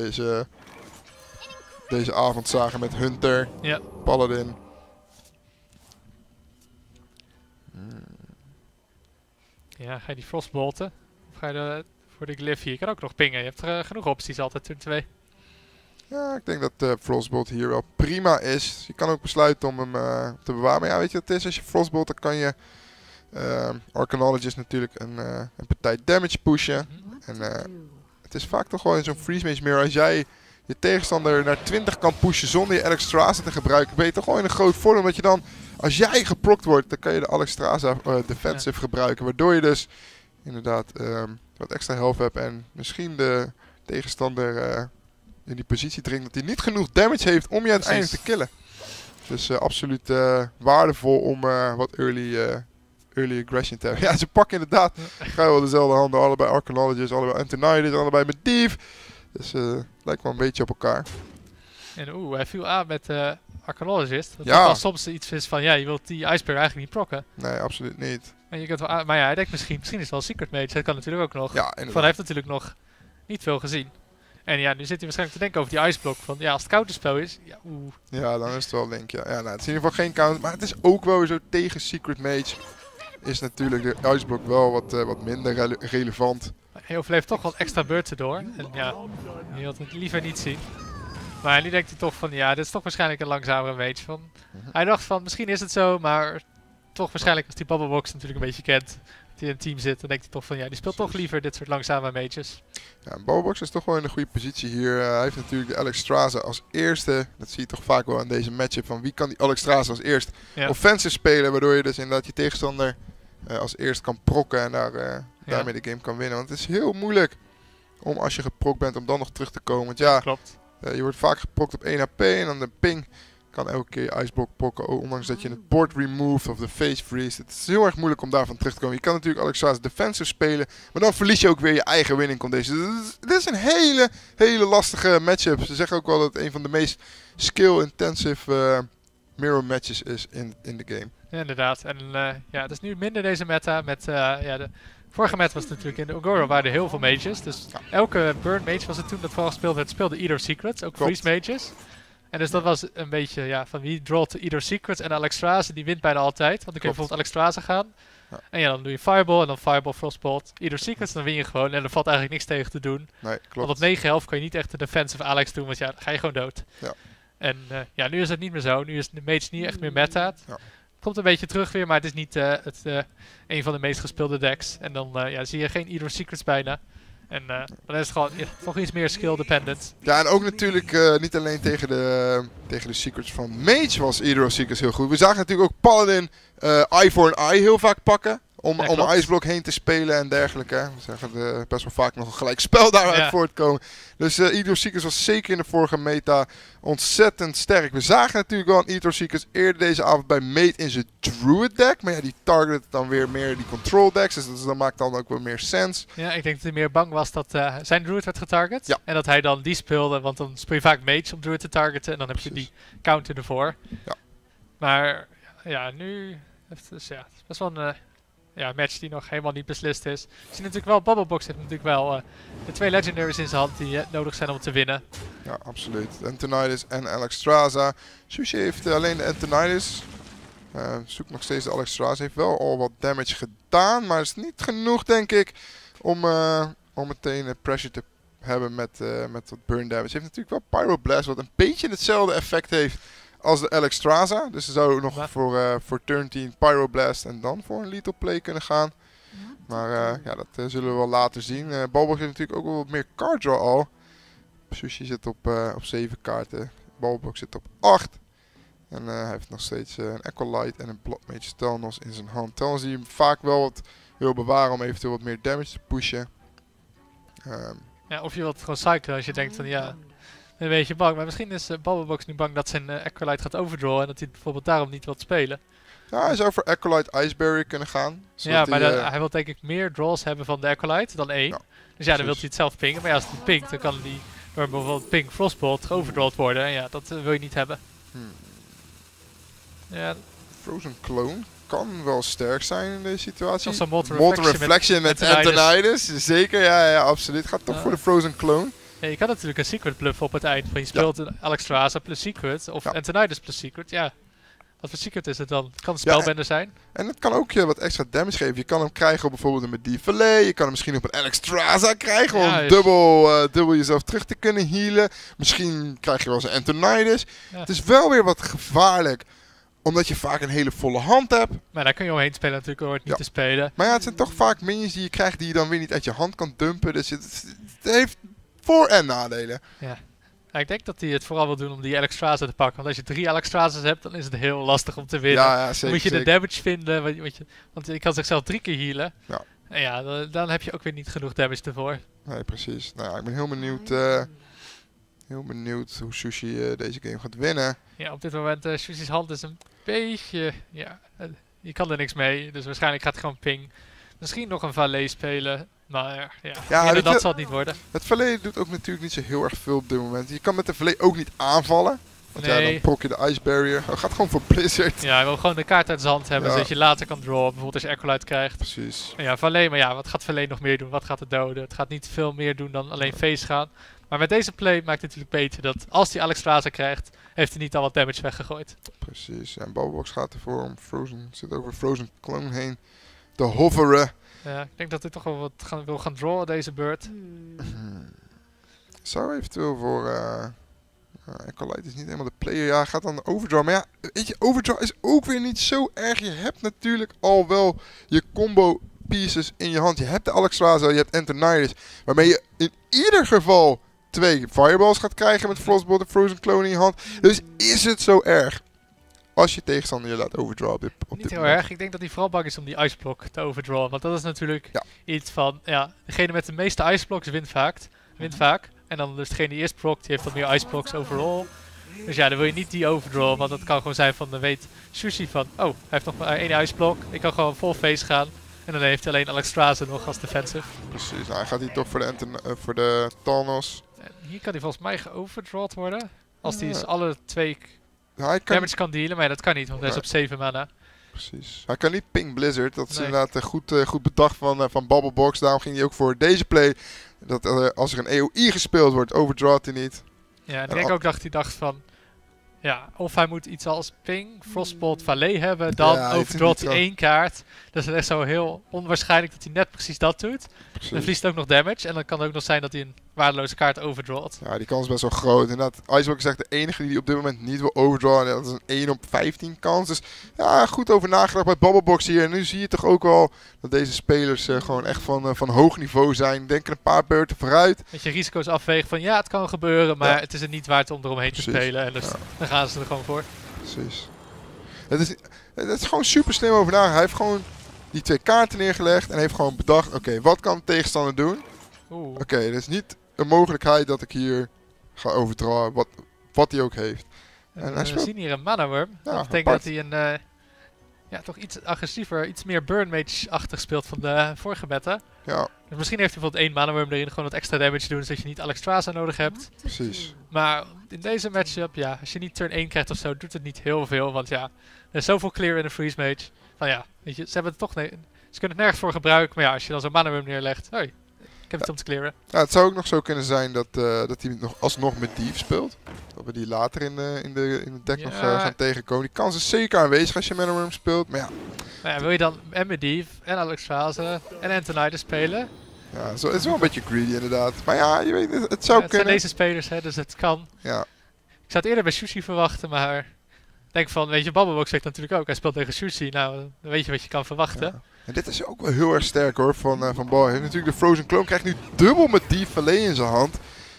deze avond zagen met Hunter, Ja. Paladin. Ja, ga je die Frostbolten? Of ga je voor de Glyph hier? Je kan ook nog pingen. Je hebt genoeg opties altijd, turn 2. Ja, ik denk dat Frostbolt hier wel prima is. Je kan ook besluiten om hem te bewaren. Maar ja, weet je wat het is? Als je Frostbolt, dan kan je Arcanologist natuurlijk een partij damage pushen. En het is vaak toch wel in zo'n Freeze Mage Mirror. Als jij je tegenstander naar 20 kan pushen zonder je Alexstrasza te gebruiken, ben je toch wel in een groot voordeel. Omdat je dan, als jij geprokt wordt, dan kan je de Alexstrasza defensive gebruiken. Waardoor je dus inderdaad wat extra health hebt en misschien de tegenstander in die positie dringt dat hij niet genoeg damage heeft om je uiteindelijk te killen. Dus absoluut waardevol om wat early aggression te hebben. Ja, ze pakken inderdaad vrijwel dezelfde handen. Allebei Arcanologist, allebei Antonidas, allebei met Dief. Dus lijkt wel een beetje op elkaar. En hij viel aan met Arcanologist. Dat Ja. wel soms iets is van, ja, je wilt die Icebear eigenlijk niet prokken. Nee, absoluut niet. En je kunt wel maar ja, hij denkt misschien is het wel Secret Mage. Dat kan natuurlijk ook nog. Ja, Van hij inderdaad. heeft natuurlijk nog niet veel gezien. En ja, nu zit hij waarschijnlijk te denken over die Iceblock. Van ja, als het counterspel is, ja, Ja, dan is het wel Link. Ja, nou, het is in ieder geval geen counter. Maar het is ook wel weer zo tegen Secret Mage. Is natuurlijk de Iceblock wel wat minder relevant. hij overleeft toch wat extra beurten door. En ja, je wilt het liever niet zien. Maar nu denkt hij toch van, ja, dit is toch waarschijnlijk een langzamere mage. Van, hij dacht van, misschien is het zo, maar toch waarschijnlijk als die Bubblebox natuurlijk een beetje kent, dat hij in een team zit, dan denkt hij toch van, ja, die speelt toch liever dit soort langzame mages. Ja, Bubblebox is toch wel in een goede positie hier. Hij heeft natuurlijk de Alexstrasza als eerste. Dat zie je toch vaak wel in deze matchup. Van wie kan die Alexstrasza als eerst offensive spelen. Waardoor je dus inderdaad je tegenstander als eerst kan prokken. En daarmee de game kan winnen. Want het is heel moeilijk om als je geprokt bent om dan nog terug te komen. Want ja, klopt. Je wordt vaak geprokt op 1 HP. En dan de ping kan elke keer je Iceblock pokken. Ondanks dat je het board removed of de face freeze. Het is heel erg moeilijk om daarvan terug te komen. Je kan natuurlijk Alexstrasza defensive spelen. Maar dan verlies je ook weer je eigen winning condition. Dus dit is een hele lastige matchup. Ze zeggen ook wel dat het een van de meest skill-intensive mirror matches is in de game. Ja, inderdaad. En ja, het is nu minder deze meta. Met, de vorige meta was het natuurlijk in de Ogoro waren er heel veel mages. Dus elke burn mage was het toen dat vooral gespeeld werd, speelde ieder secrets. Ook freeze mages. En dus dat was een beetje van wie drawt either Secret en Alexstrasza, die wint bijna altijd. Want dan kun je bijvoorbeeld Alexstrasza gaan. Ja. En dan doe je Fireball en dan Fireball Frostbolt. Either Secret, dan win je gewoon en er valt eigenlijk niks tegen te doen. Nee, klopt. Want op 9 health kan je niet echt de defensive Alex doen, want dan ga je gewoon dood. Ja. En nu is het niet meer zo. Nu is de mage niet echt meer meta. Ja. Komt een beetje terug weer, maar het is niet een van de meest gespeelde decks. En dan zie je geen Either Secrets bijna. En dan is het gewoon toch iets meer skill dependent. Ja, en ook natuurlijk niet alleen tegen de Secrets van Mage was Either Secrets heel goed. We zagen natuurlijk ook Paladin Eye for an Eye heel vaak pakken. Om een iceblok heen te spelen en dergelijke. We zagen best wel vaak nog een gelijk spel daaruit voortkomen. Dus Either Secrets was zeker in de vorige meta ontzettend sterk. We zagen natuurlijk wel een Either Secrets eerder deze avond bij Mate in zijn Druid deck. Maar ja, die target dan weer meer die control decks. Dus dat maakt dan ook wel meer sens. Ja, ik denk dat hij meer bang was dat zijn Druid werd getarget. Ja. En dat hij dan die speelde, want dan speel je vaak Mage om Druid te targeten. En dan heb je die counter ervoor. Ja. Maar nu heeft het is best wel een match die nog helemaal niet beslist is. Je ziet natuurlijk wel, Bubblebox heeft natuurlijk wel de 2 legendaries in zijn hand die nodig zijn om te winnen. Ja, absoluut. Antonidas en Alexstrasza. Sushi heeft alleen de Antonidas. Zoekt nog steeds de Alexstrasza. Heeft wel al wat damage gedaan, maar is niet genoeg, denk ik, om meteen pressure te hebben met wat burn damage. Heeft natuurlijk wel Pyroblast, wat een beetje hetzelfde effect heeft als de Alexstrasza. Dus ze zouden nog voor turn 10 Pyroblast en dan voor een lethal play kunnen gaan. Maar dat zullen we wel later zien. Balbox heeft natuurlijk ook wel wat meer card draw al. Sushi zit op 7 kaarten. Balbox zit op 8. En hij heeft nog steeds een Acolyte en een Bloodmage Telnos in zijn hand. Telnos die hem vaak wel wat wil bewaren om eventueel wat meer damage te pushen. Of je wilt gewoon cyclen als je denkt van een beetje bang. Maar misschien is Bubblebox nu bang dat zijn Acolyte gaat overdrawen en dat hij bijvoorbeeld daarom niet wil spelen. Ja, hij zou voor Acolyte Ice Barrier kunnen gaan. Ja, maar hij wil denk ik meer draws hebben van de Acolyte dan 1. Ja, dus dan wil hij het zelf pingen. Maar als hij pingt, dan kan die bijvoorbeeld Ping Frostbolt geoverdrawd worden. En ja, dat wil je niet hebben. Ja. Frozen Clone kan wel sterk zijn in deze situatie. Of Molten Reflection met Antonidas. Zeker, ja, absoluut. Gaat toch voor de Frozen Clone. Ja, je kan natuurlijk een Secret bluff op het eind. Maar je speelt een Alexstrasza plus Secret. Of Antonidas plus Secret. Ja. Wat voor Secret is het dan? Het kan een spelbender zijn. En het kan ook je wat extra damage geven. Je kan hem krijgen op bijvoorbeeld een Medivh. Je kan hem misschien op een Alexstrasza krijgen. Om dubbel jezelf terug te kunnen healen. Misschien krijg je wel eens een Antonidas. Ja. Het is wel weer wat gevaarlijk. Omdat je vaak een hele volle hand hebt. Maar daar kun je omheen spelen natuurlijk door het niet te spelen. Maar het zijn toch vaak minions die je krijgt die je dan weer niet uit je hand kan dumpen. Dus het heeft voor- en nadelen. Ja. Ik denk dat hij het vooral wil doen om die Alexstrasza te pakken. Want als je 3 Alexstrasza's hebt, dan is het heel lastig om te winnen. Ja, zeker, dan moet je de damage vinden. Want je kan zichzelf 3 keer healen. Ja. En dan heb je ook weer niet genoeg damage ervoor. Nee, precies. Nou, ik ben heel benieuwd hoe Sushi deze game gaat winnen. Ja, op dit moment Sushi's hand is een beetje... je kan er niks mee. Dus waarschijnlijk gaat hij gewoon ping. Misschien nog een Valet spelen. Maar dat zal het niet worden. Het Valet doet ook natuurlijk niet zo heel erg veel op dit moment. Je kan met de Valet ook niet aanvallen. Want dan prok je de Ice Barrier. Hij gaat gewoon voor Blizzard. Ja, hij wil gewoon de kaart uit zijn hand hebben, zodat je later kan drawen. Bijvoorbeeld als je Acolyte krijgt. Precies. Ja, Valet, maar wat gaat Valet nog meer doen? Wat gaat het doden? Het gaat niet veel meer doen dan alleen face gaan. Maar met deze play maakt het natuurlijk beter dat als hij Alexstrasza krijgt, heeft hij niet al wat damage weggegooid. Precies. En Bubblebox gaat ervoor om zit over Frozen Clone heen te hoveren. Ja, ik denk dat hij toch wel wat wil gaan drawen deze beurt. Zou eventueel voor... Acolyte is niet helemaal de player. Ja, gaat dan overdraw. Maar ja, weet je, overdraw is ook weer niet zo erg. Je hebt natuurlijk al wel je combo pieces in je hand. Je hebt de Alexstrasza, je hebt Antonidas. Waarmee je in ieder geval 2 fireballs gaat krijgen met Frostbolt en Frozen Clone in je hand. Dus is het zo erg als je tegenstander je laat overdraw op dit Niet heel erg. Ik denk dat hij vooral bang is om die iceblock te overdrawen. Want dat is natuurlijk iets van... Ja, degene met de meeste iceblocks wint vaak. En dan dus degene die eerst proct, die heeft wat meer iceblocks overall. Dus ja, dan wil je niet die overdraw. Want dat kan gewoon zijn van, dan weet Sushi van... Oh, hij heeft nog maar 1 iceblock. Ik kan gewoon vol face gaan. En dan heeft hij alleen Alexstrasza nog als defensive. Precies. Nou, hij gaat hier toch voor de Thanos. En hier kan hij volgens mij geoverdrawd worden. Als hij dus alle 2 damage kan dealen. Maar dat kan niet, want hij is op 7 mana. Precies. Hij kan niet ping Blizzard. Dat is inderdaad goed bedacht van Bubblebox. Daarom ging hij ook voor deze play. Dat als er een AoE gespeeld wordt, overdrawt hij niet. Ja, en ik denk ook dacht van... Ja, of hij moet iets als Ping, Frostbolt, Valet hebben. Dan Ja, overdralt het hij is 1 kaart. Dus het is echt zo heel onwaarschijnlijk dat hij net precies dat doet. Precies. Dan verliest hij ook nog damage. En dan kan het ook nog zijn dat hij een waardeloze kaart overdralt. Ja, die kans is best wel groot. Inderdaad, Iceblock is echt de enige die op dit moment niet wil overdrawen. En dat is een 1 op 15 kans. Dus ja, goed over nagedacht bij Bubblebox hier. En nu zie je toch ook wel dat deze spelers gewoon echt van hoog niveau zijn. Denken een paar beurten vooruit. Dat je risico's afwegen van ja, het kan gebeuren. Maar het is er niet waard om eromheen Precies. te spelen. En dus dan gaan ze er gewoon voor. Precies. Het is gewoon super slim over nagedacht. Hij heeft gewoon die 2 kaarten neergelegd. En heeft gewoon bedacht, oké, wat kan de tegenstander doen? Oeh. Oké, er is niet een mogelijkheid dat ik hier ga overdrawen. Wat hij ook heeft. En hij We speelt... zien hier een Mana Worm. Ja, Dat betekent apart. dat hij een toch iets agressiever, iets meer Burn Mage-achtig speelt van de vorige meta. Ja, Dus misschien heeft hij bijvoorbeeld 1 Mana Worm erin, gewoon wat extra damage doen, zodat je niet Alexstrasza nodig hebt. precies. Maar in deze matchup, ja, als je niet turn 1 krijgt of zo, doet het niet heel veel. Want ja, er is zoveel clear in de Freeze Mage. Van ja, weet je, ze hebben het toch ze kunnen het nergens voor gebruiken. Maar ja, als je dan zo'n Mana Worm neerlegt, hoi, ik heb het om te clearen. Ja, het zou ook nog zo kunnen zijn dat hij nog alsnog met Dief speelt. Dat we die later in het deck Ja. nog gaan tegenkomen. Die kans is zeker aanwezig als je Mana Worm speelt. Maar ja, Nou ja, wil je dan en Medivh en Alexstrasza en Antonidas spelen? ja het is wel een beetje greedy inderdaad. Maar ja, je weet, het zou Het zijn kunnen. deze spelers, hè, dus het kan. Ja, Ik zou het eerder bij Sushi verwachten, maar ik denk van, weet je, Bubblebox zegt natuurlijk ook, hij speelt tegen Sushi. Nou, dan weet je wat je kan verwachten. ja. En dit is ook wel heel erg sterk hoor van Bal. Hij heeft natuurlijk de Frozen Clone. Krijgt nu dubbel met Dief Valet in zijn hand.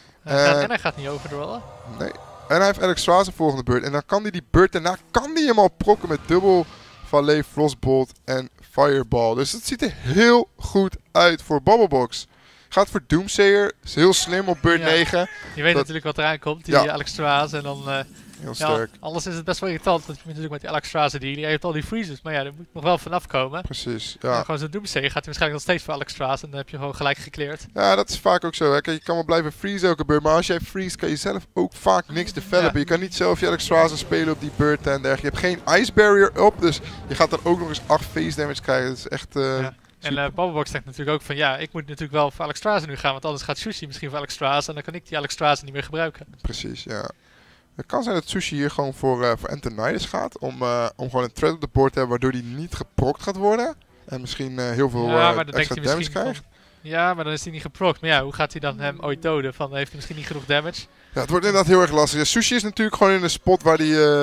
En hij gaat niet overdrollen. Nee. En hij heeft Alexstrasza volgende beurt. En dan kan hij die beurt daarna hem al prokken met dubbel Valet, Frostbolt en Fireball. Dus het ziet er heel goed uit voor Bubblebox. Gaat voor Doomsayer. Is heel slim op beurt Ja. 9. Je weet Dat- natuurlijk wat eraan komt, die Ja. Alexstrasza en dan... Heel ja, sterk. anders is het best wel irritant, want je moet natuurlijk met die Alexstrasza dealen. Hij heeft al die freezes, maar ja, daar moet nog wel vanaf komen. Precies. En Ja. gewoon zo'n Doomsday gaat hij waarschijnlijk nog steeds voor Alexstrasza en dan heb je gewoon gelijk gecleared. Ja, dat is vaak ook zo. Hè. Kijk, je kan wel blijven freeze elke beurt. Maar als jij freeze, kan je zelf ook vaak niks developen. Ja. Je kan niet zelf je Alexstrasza spelen op die beurt en dergelijke. Je hebt geen Ice Barrier op. Dus je gaat dan ook nog eens 8 face damage krijgen. Dat is echt... Ja. En super. Bubblebox denkt natuurlijk ook van ja, ik moet natuurlijk wel voor Alexstrasza nu gaan, want anders gaat Sushi misschien voor Alexstrasza en dan kan ik die Alexstrasza niet meer gebruiken. Precies, ja. Het kan zijn dat Sushi hier gewoon voor Antonidas gaat. Om gewoon een thread op de board te hebben waardoor die niet geprokt gaat worden. En misschien heel veel Ja, maar dan denkt extra hij damage misschien krijgt. ja, maar dan is hij niet geproct. Maar ja, hoe gaat hij dan hem ooit doden? Van, heeft hij misschien niet genoeg damage? Ja, het wordt inderdaad heel erg lastig. Ja, Sushi is natuurlijk gewoon in een spot waar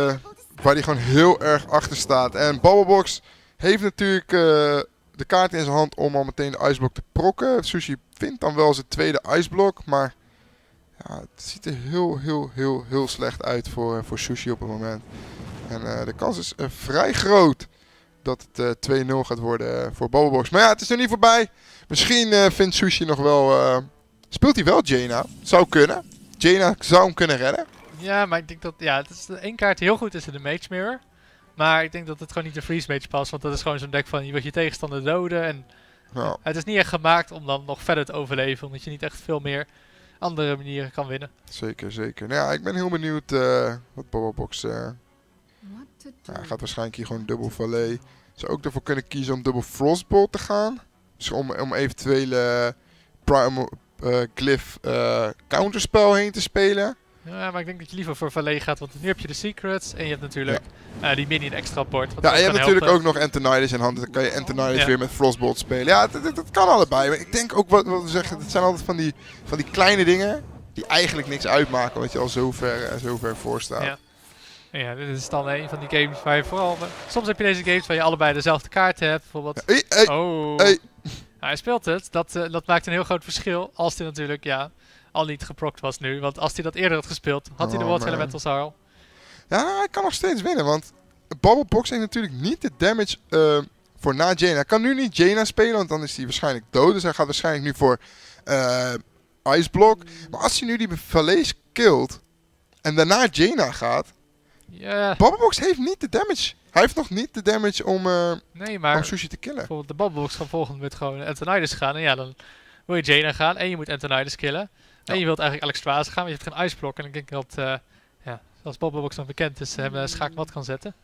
die gewoon heel erg achter staat. En Bubblebox heeft natuurlijk de kaart in zijn hand om al meteen de iceblok te prokken. Sushi vindt dan wel zijn tweede iceblok, maar ja, het ziet er heel slecht uit voor Sushi op het moment. En de kans is vrij groot dat het 2-0 gaat worden voor Bubblebox. Maar ja, het is nog niet voorbij. Misschien vindt Sushi nog wel... speelt hij wel Jaina? Zou kunnen. Jaina zou hem kunnen redden. Ja, maar ik denk dat het is de één kaart die heel goed is in de Mage Mirror. Maar ik denk dat het gewoon niet de Freeze Mage past. Want dat is gewoon zo'n deck van je wilt je tegenstander doden. En Ja. het is niet echt gemaakt om dan nog verder te overleven. Omdat je niet echt veel meer andere manieren kan winnen. Zeker. Nou ja, ik ben heel benieuwd wat Bubblebox... hij gaat waarschijnlijk hier gewoon dubbel Valet. Zou ook ervoor kunnen kiezen om dubbel Frostbolt te gaan. Dus om eventuele Primal Glyph counterspel heen te spelen. Ja, maar ik denk dat je liever voor Valet gaat. Want nu heb je de Secrets. En je hebt natuurlijk die minion extra bord. wat Ja, ook en je hebt kan natuurlijk helpen. ook nog Antonidas in handen. Dan kan je Antonidas Ja. weer met Frostbolt spelen. Ja, dat kan allebei. Maar ik denk ook wat we zeggen. Het zijn altijd van die kleine dingen die eigenlijk niks uitmaken. Omdat je al zo ver voor staat. Ja. Ja, dit is dan een van die games waar je vooral... soms heb je deze games waar je allebei dezelfde kaarten hebt. Bijvoorbeeld... Hey. Oh. Hey. Ja, hij speelt het. Dat maakt een heel groot verschil. Als hij natuurlijk al niet geproct was nu. Want als hij dat eerder had gespeeld, had hij de Water man. Elementals al. Ja, hij kan nog steeds winnen. Want Bubblebox heeft natuurlijk niet de damage voor na Jaina. Hij kan nu niet Jaina spelen, want dan is hij waarschijnlijk dood. Dus hij gaat waarschijnlijk nu voor Iceblock. Maar als hij nu die Valet killt en daarna Jaina gaat... Ja, Bubblebox heeft niet de damage. Hij heeft nog niet de damage om nee, maar Sushi te killen. bijvoorbeeld de Bubblebox kan volgende met gewoon Antonidas gaan. En ja, dan wil je Jaina gaan en je moet Antonidas killen. En je wilt eigenlijk Alexstrasza gaan, maar je hebt geen Iceblok. En ik denk dat, zoals Bubblebox dan bekend is, hem schaakmat kan zetten.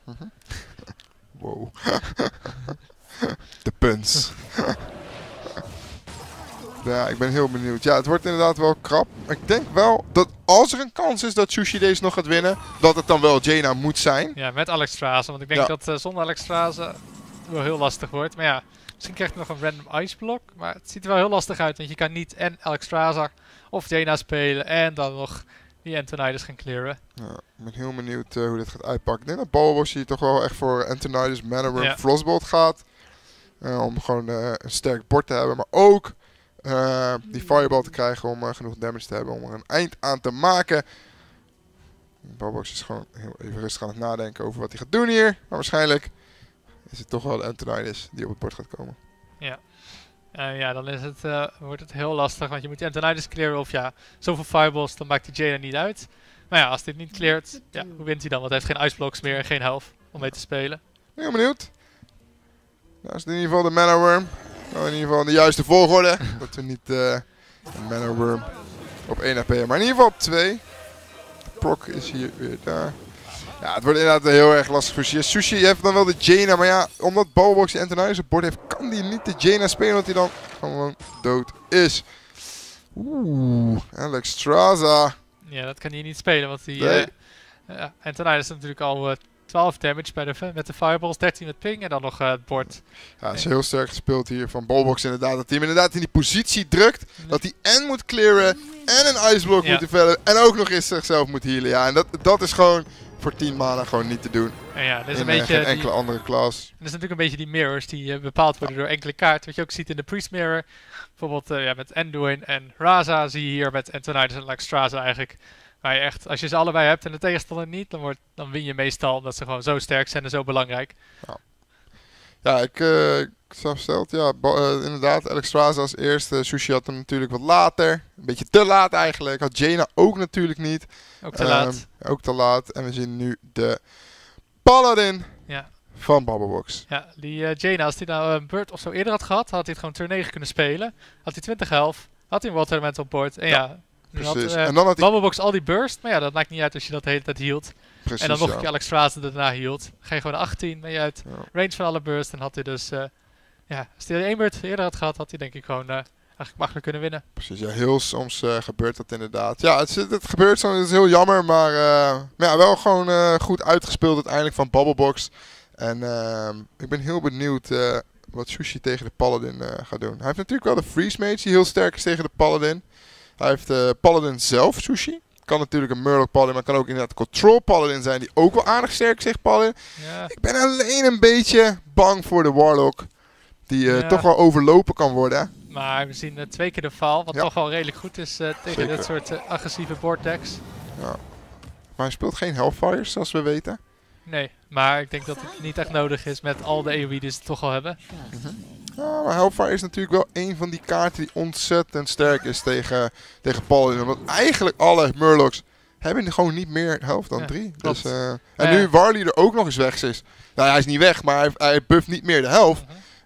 Wow. De puns. Ja, ik ben heel benieuwd. Ja, het wordt inderdaad wel krap. Maar ik denk wel dat als er een kans is dat Sushi deze nog gaat winnen, dat het dan wel Jaina moet zijn. Ja, met Alexstrasza. Want ik denk dat zonder Alexstrasza het wel heel lastig wordt. Maar ja, misschien krijgt hij nog een random ice block. Maar het ziet er wel heel lastig uit. Want je kan niet en Alexstrasza of Jaina spelen en dan nog die Antonidas gaan clearen. Ja, ik ben heel benieuwd hoe dit gaat uitpakken. Ik denk dat Bulbabox hier toch wel echt voor Antonidas, Manowar, Frostbolt gaat. Om gewoon een sterk bord te hebben. Maar ook die Fireball te krijgen om genoeg damage te hebben om er een eind aan te maken. Bulbabox is gewoon heel even rustig aan het nadenken over wat hij gaat doen hier. Maar waarschijnlijk is het toch wel de Antonidas die op het bord gaat komen. Ja. Ja, dan is het, wordt het heel lastig. Want je moet die Antonidas clearen of ja, zoveel Fireballs, dan maakt die Jaina niet uit. Maar ja, als dit niet cleart, ja, hoe wint hij dan? Want hij heeft geen iceblocks meer en geen health om mee te spelen. Heel benieuwd. Dat is in ieder geval de Manowar. Nou, in ieder geval in de juiste volgorde. Dat we niet de Manowar op 1 HP hebben. Maar in ieder geval op 2. Proc is hier weer daar. Ja, het wordt inderdaad heel erg lastig voor Sushi. Sushi heeft dan wel de Jaina. Maar ja, omdat Bulbabox die Antonidas op bord heeft, kan die niet de Jaina spelen. Omdat hij dan gewoon dood is. Oeh, Alexstrasza. Ja, dat kan hij niet spelen. Want die Antonidas is natuurlijk al 12 damage met de Fireballs, 13 met ping en dan nog het bord. Ja, het is heel sterk gespeeld hier van Bulbabox inderdaad. Dat hij hem inderdaad in die positie drukt. Dat hij en moet clearen en een iceblock moet developen. En ook nog eens zichzelf moet healen. Ja, en dat is gewoon voor 10 mana gewoon niet te doen. En ja, dat is in een beetje geen enkele andere klas. En dat is natuurlijk een beetje die mirrors die bepaald worden door enkele kaarten. Wat je ook ziet in de Priest Mirror. Bijvoorbeeld met Anduin en Raza zie je hier met Antonidas en Alexstrasza eigenlijk. Maar je echt, als je ze allebei hebt en de tegenstander niet, dan win je meestal omdat ze gewoon zo sterk zijn en zo belangrijk. Ja, ik zou versteld, ja, inderdaad, Alexstrasza als eerste. Sushi had hem natuurlijk wat later. Een beetje te laat eigenlijk. Had Jaina ook natuurlijk niet. Ook te laat. Ook te laat. En we zien nu de Paladin van Bulbabox. Ja, die Jaina, als hij nou een beurt of zo eerder had gehad, had hij het gewoon turn 9 kunnen spelen. Had hij 20 health, had hij een Water Elemental op board. En ja, precies. En dan had Bulbabox al die burst, maar ja, dat maakt niet uit als je dat de hele tijd hield. Precies, en dan nog een keer Alexstrasza daarna hield. Ga je gewoon 18, ben je uit range van alle burst. En had hij dus, als hij 1 beurt eerder had gehad, had hij denk ik gewoon eigenlijk makkelijk kunnen winnen. Precies, ja, heel soms gebeurt dat inderdaad. Ja, het gebeurt zo, het is heel jammer, maar ja, wel gewoon goed uitgespeeld uiteindelijk van Bulbabox. En ik ben heel benieuwd wat Sushi tegen de Paladin gaat doen. Hij heeft natuurlijk wel de Freeze Mage die heel sterk is tegen de Paladin. Hij heeft Paladin zelf, Sushi. Kan natuurlijk een Murloc Paladin, maar kan ook inderdaad Control Paladin zijn die ook wel aardig sterk is tegen Paladin. Ja. Ik ben alleen een beetje bang voor de Warlock. Die toch wel overlopen kan worden. Maar we zien 2 keer de val, wat toch wel redelijk goed is tegen dit soort agressieve boarddecks. Ja. Maar hij speelt geen Hellfires, zoals we weten. Nee, maar ik denk dat het niet echt nodig is met al de AoE die ze toch al hebben. Ja, maar Hellfire is natuurlijk wel een van die kaarten die ontzettend sterk is tegen Paladin. Want eigenlijk alle Murlocs hebben er gewoon niet meer helft dan 3. Dus, en nu Warley er ook nog eens weg is. Nou, hij is niet weg, maar hij bufft niet meer de helft.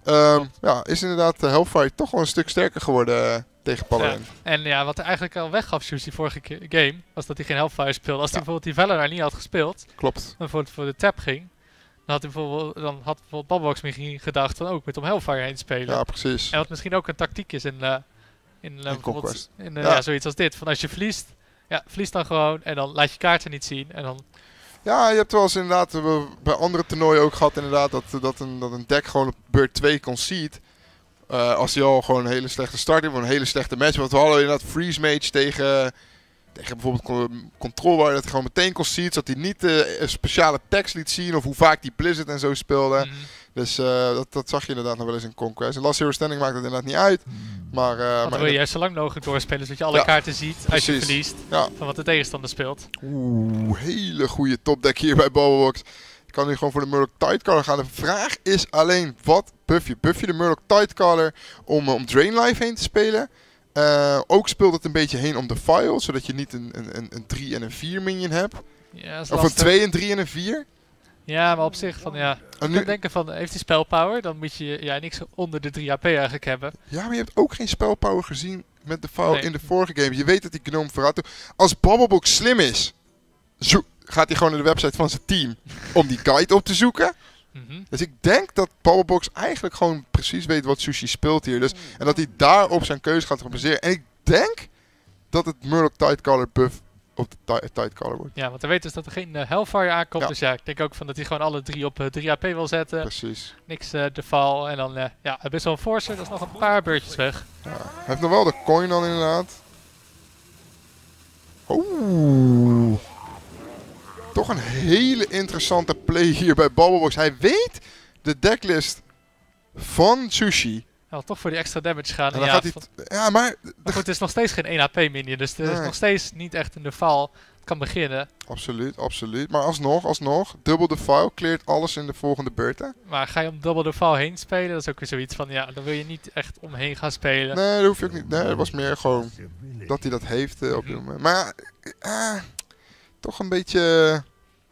Is inderdaad de Hellfire toch wel een stuk sterker geworden tegen Paladin. Ja. En ja, wat hij eigenlijk al weggaf, Sushi, vorige game, was dat hij geen Hellfire speelde. Als hij bijvoorbeeld die Valar niet had gespeeld, klopt, en voor de tap ging, dan had bijvoorbeeld Bulbabox misschien gedacht van ook met om Hellfire heen spelen. Ja, precies. En wat misschien ook een tactiek is in Conquest. Zoiets als dit. Van als je verlies dan gewoon en dan laat je kaarten niet zien en dan... Ja, je hebt wel eens inderdaad bij andere toernooien ook gehad inderdaad dat een deck gewoon op beurt 2 concede. Als hij al gewoon een hele slechte start heeft, een hele slechte match. Want we hadden inderdaad Freeze Mage tegen bijvoorbeeld Control, waar dat gewoon meteen concede, zodat hij niet een speciale tekst liet zien of hoe vaak die Blizzard en zo speelde. Dus dat zag je inderdaad nog wel eens in Conquest. In Last Hero Standing maakt het inderdaad niet uit. Maar wil je juist zo lang mogelijk doorspelen, zodat je alle kaarten ziet als je verliest van wat de tegenstander speelt. Oeh, hele goede topdeck hier bij Bulbabox. Ik kan nu gewoon voor de Murloc Tidecaller gaan. De vraag is alleen, wat buff je? Buff je de Murloc Tidecaller om Drain Life heen te spelen? Ook speelt het een beetje heen om de file, zodat je niet een 3 en een 4 minion hebt. Ja, of een 2, een 3 en een 4. Ja, maar op zich van je kunt denken van, heeft hij spelpower? Dan moet je niks onder de 3 AP eigenlijk hebben. Ja, maar je hebt ook geen spelpower gezien met de file in de vorige game. Je weet dat die Gnome Verrato, als Bulbabox slim is, gaat hij gewoon naar de website van zijn team om die guide op te zoeken. Dus ik denk dat Bubblebox eigenlijk gewoon precies weet wat Sushi speelt hier. Dus, en dat hij daarop zijn keuze gaat baseren. En ik denk dat het Murloc Tidecaller buff op de Tidecaller wordt. Ja, want we weten dus dat er geen Hellfire aankomt. Ja. Dus ja, ik denk ook van dat hij gewoon alle 3 op 3 AP wil zetten. Precies. Niks de val. En dan best wel een forcer. Dat is nog een paar beurtjes weg. Ja. Hij heeft nog wel de coin dan inderdaad. Oeh. Toch een hele interessante play hier bij Bubblebox. Hij weet de decklist van Sushi. Hij wil toch voor die extra damage gaan. En dan gaat hij... Ja, maar... Maar goed, het is nog steeds geen 1 AP minion. Dus het is nog steeds niet echt een val. Het kan beginnen. Absoluut, absoluut. Maar alsnog. Dubbel de file cleart alles in de volgende beurten. Maar ga je om double de val heen spelen? Dat is ook weer zoiets van, ja, dan wil je niet echt omheen gaan spelen. Nee, dat hoef je ook niet. Nee, het was meer gewoon dat hij dat heeft op dit moment. Maar toch een beetje...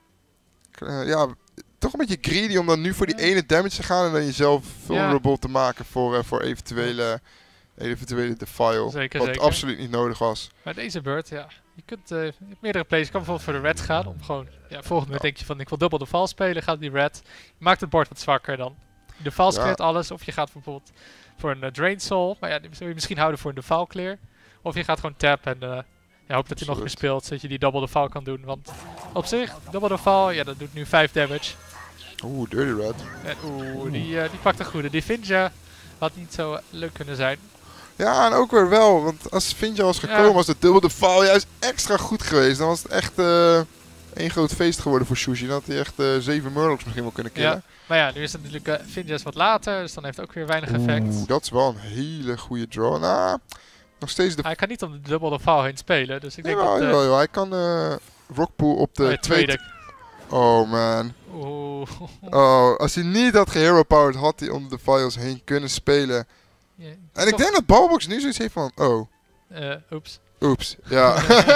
toch een beetje greedy om dan nu voor die ene damage te gaan en dan jezelf vulnerable te maken voor eventuele defile. Zeker, wat zeker. absoluut niet nodig was. Maar deze beurt, ja, je kunt je hebt meerdere plays. Je kan bijvoorbeeld voor de red gaan. Om gewoon, volgende beurt denk je van, ik wil dubbel de val spelen. Gaat die red. Je maakt het bord wat zwakker dan. De val cleart alles. Of je gaat bijvoorbeeld voor een drain soul. Maar ja, die zou je misschien houden voor een de val clear. Of je gaat gewoon tap en hoop dat hij nog weer speelt. Zodat je die double de val kan doen. Want op zich, double de val, ja, dat doet nu 5 damage. Oeh, Dirty Red. En die pakt een goede. Die Finja had niet zo leuk kunnen zijn. Ja, en ook weer wel. Want als Finja was gekomen, was de dubbel de file juist extra goed geweest. Dan was het echt één groot feest geworden voor Sushi. Dan had hij echt 7 Murlocs misschien wel kunnen killen. Ja. Maar ja, nu is het natuurlijk Finja's wat later. Dus dan heeft het ook weer weinig effect. Oeh, dat is wel een hele goede draw. Nou, nog steeds de... Hij kan niet om de dubbel de val heen spelen. Dus ik denk dat... Jawel, hij kan Rockpool op de tweede... Oh man. Oeh. Oh, als hij niet had gehero powered, had hij om de files heen kunnen spelen. Ja, en ik denk dat Bubblebox nu zoiets heeft van, oeps. Oeps, ja.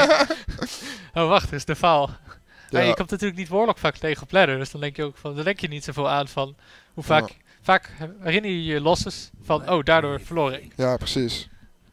Oh, wacht, is de faal. Ja. Je komt natuurlijk niet Warlock vaak tegen op ladder, dus dan denk je ook van, dan denk je niet zoveel aan van hoe vaak, vaak herinner je je losses van, daardoor verloor ik. Ja, precies.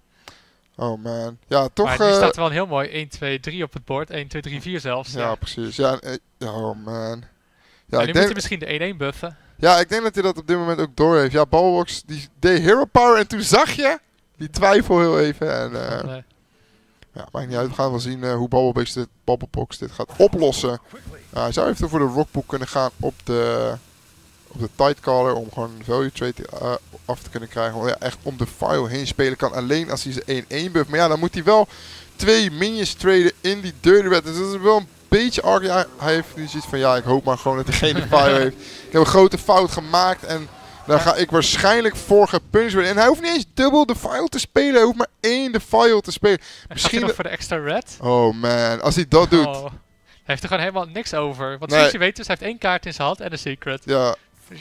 Oh man. Ja, toch... Maar nu staat er wel een heel mooi 1, 2, 3 op het bord. 1, 2, 3, 4 zelfs. Ja, precies. Ja, oh man. Ja, nu moet hij misschien de 1-1 buffen. Ja, ik denk dat hij dat op dit moment ook door heeft. Ja, Bubblebox die deed hero power en toen zag je die twijfel heel even. En ja, maakt niet uit. We gaan wel zien hoe Bubblebox dit gaat oplossen. Hij zou even voor de Rockpool kunnen gaan op de Tidecaller om gewoon een value trade af te kunnen krijgen. Want ja, echt om de file heen spelen kan alleen als hij zijn 1-1 buff. Maar ja, dan moet hij wel 2 minions traden in die Dirty Red. Dus dat is wel een beetje arg. Ja, hij heeft nu zoiets van, ja, ik hoop maar gewoon dat hij geen file heeft. Ik heb een grote fout gemaakt en daar ga ik waarschijnlijk voor gepunished worden. En hij hoeft niet eens dubbel de file te spelen. Hij hoeft maar 1 de file te spelen. Misschien nog voor de extra red? Oh man, als hij dat doet. Hij heeft er gewoon helemaal niks over. Want zoals je weet, dus hij heeft 1 kaart in zijn hand en een secret. Ja.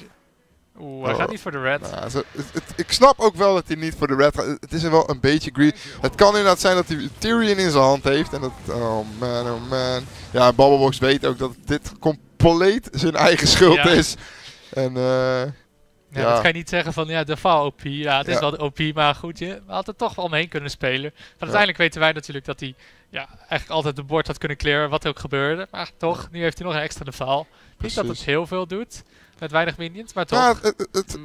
Hij gaat niet voor de red. Nou, ik snap ook wel dat hij niet voor de red gaat. Het is wel een beetje greedy. Het kan inderdaad zijn dat hij Tyrion in zijn hand heeft. En dat, oh man. Ja, Bubblebox weet ook dat dit compleet zijn eigen schuld is. En dat kan je niet zeggen van, de val OP. Ja, het is wel de OP, maar goed, je had het toch wel omheen kunnen spelen. Want uiteindelijk weten wij natuurlijk dat hij eigenlijk altijd de bord had kunnen clearen, wat er ook gebeurde. Maar toch, nu heeft hij nog een extra de val. Niet dat het heel veel doet. Met weinig minions, maar toch. Ja,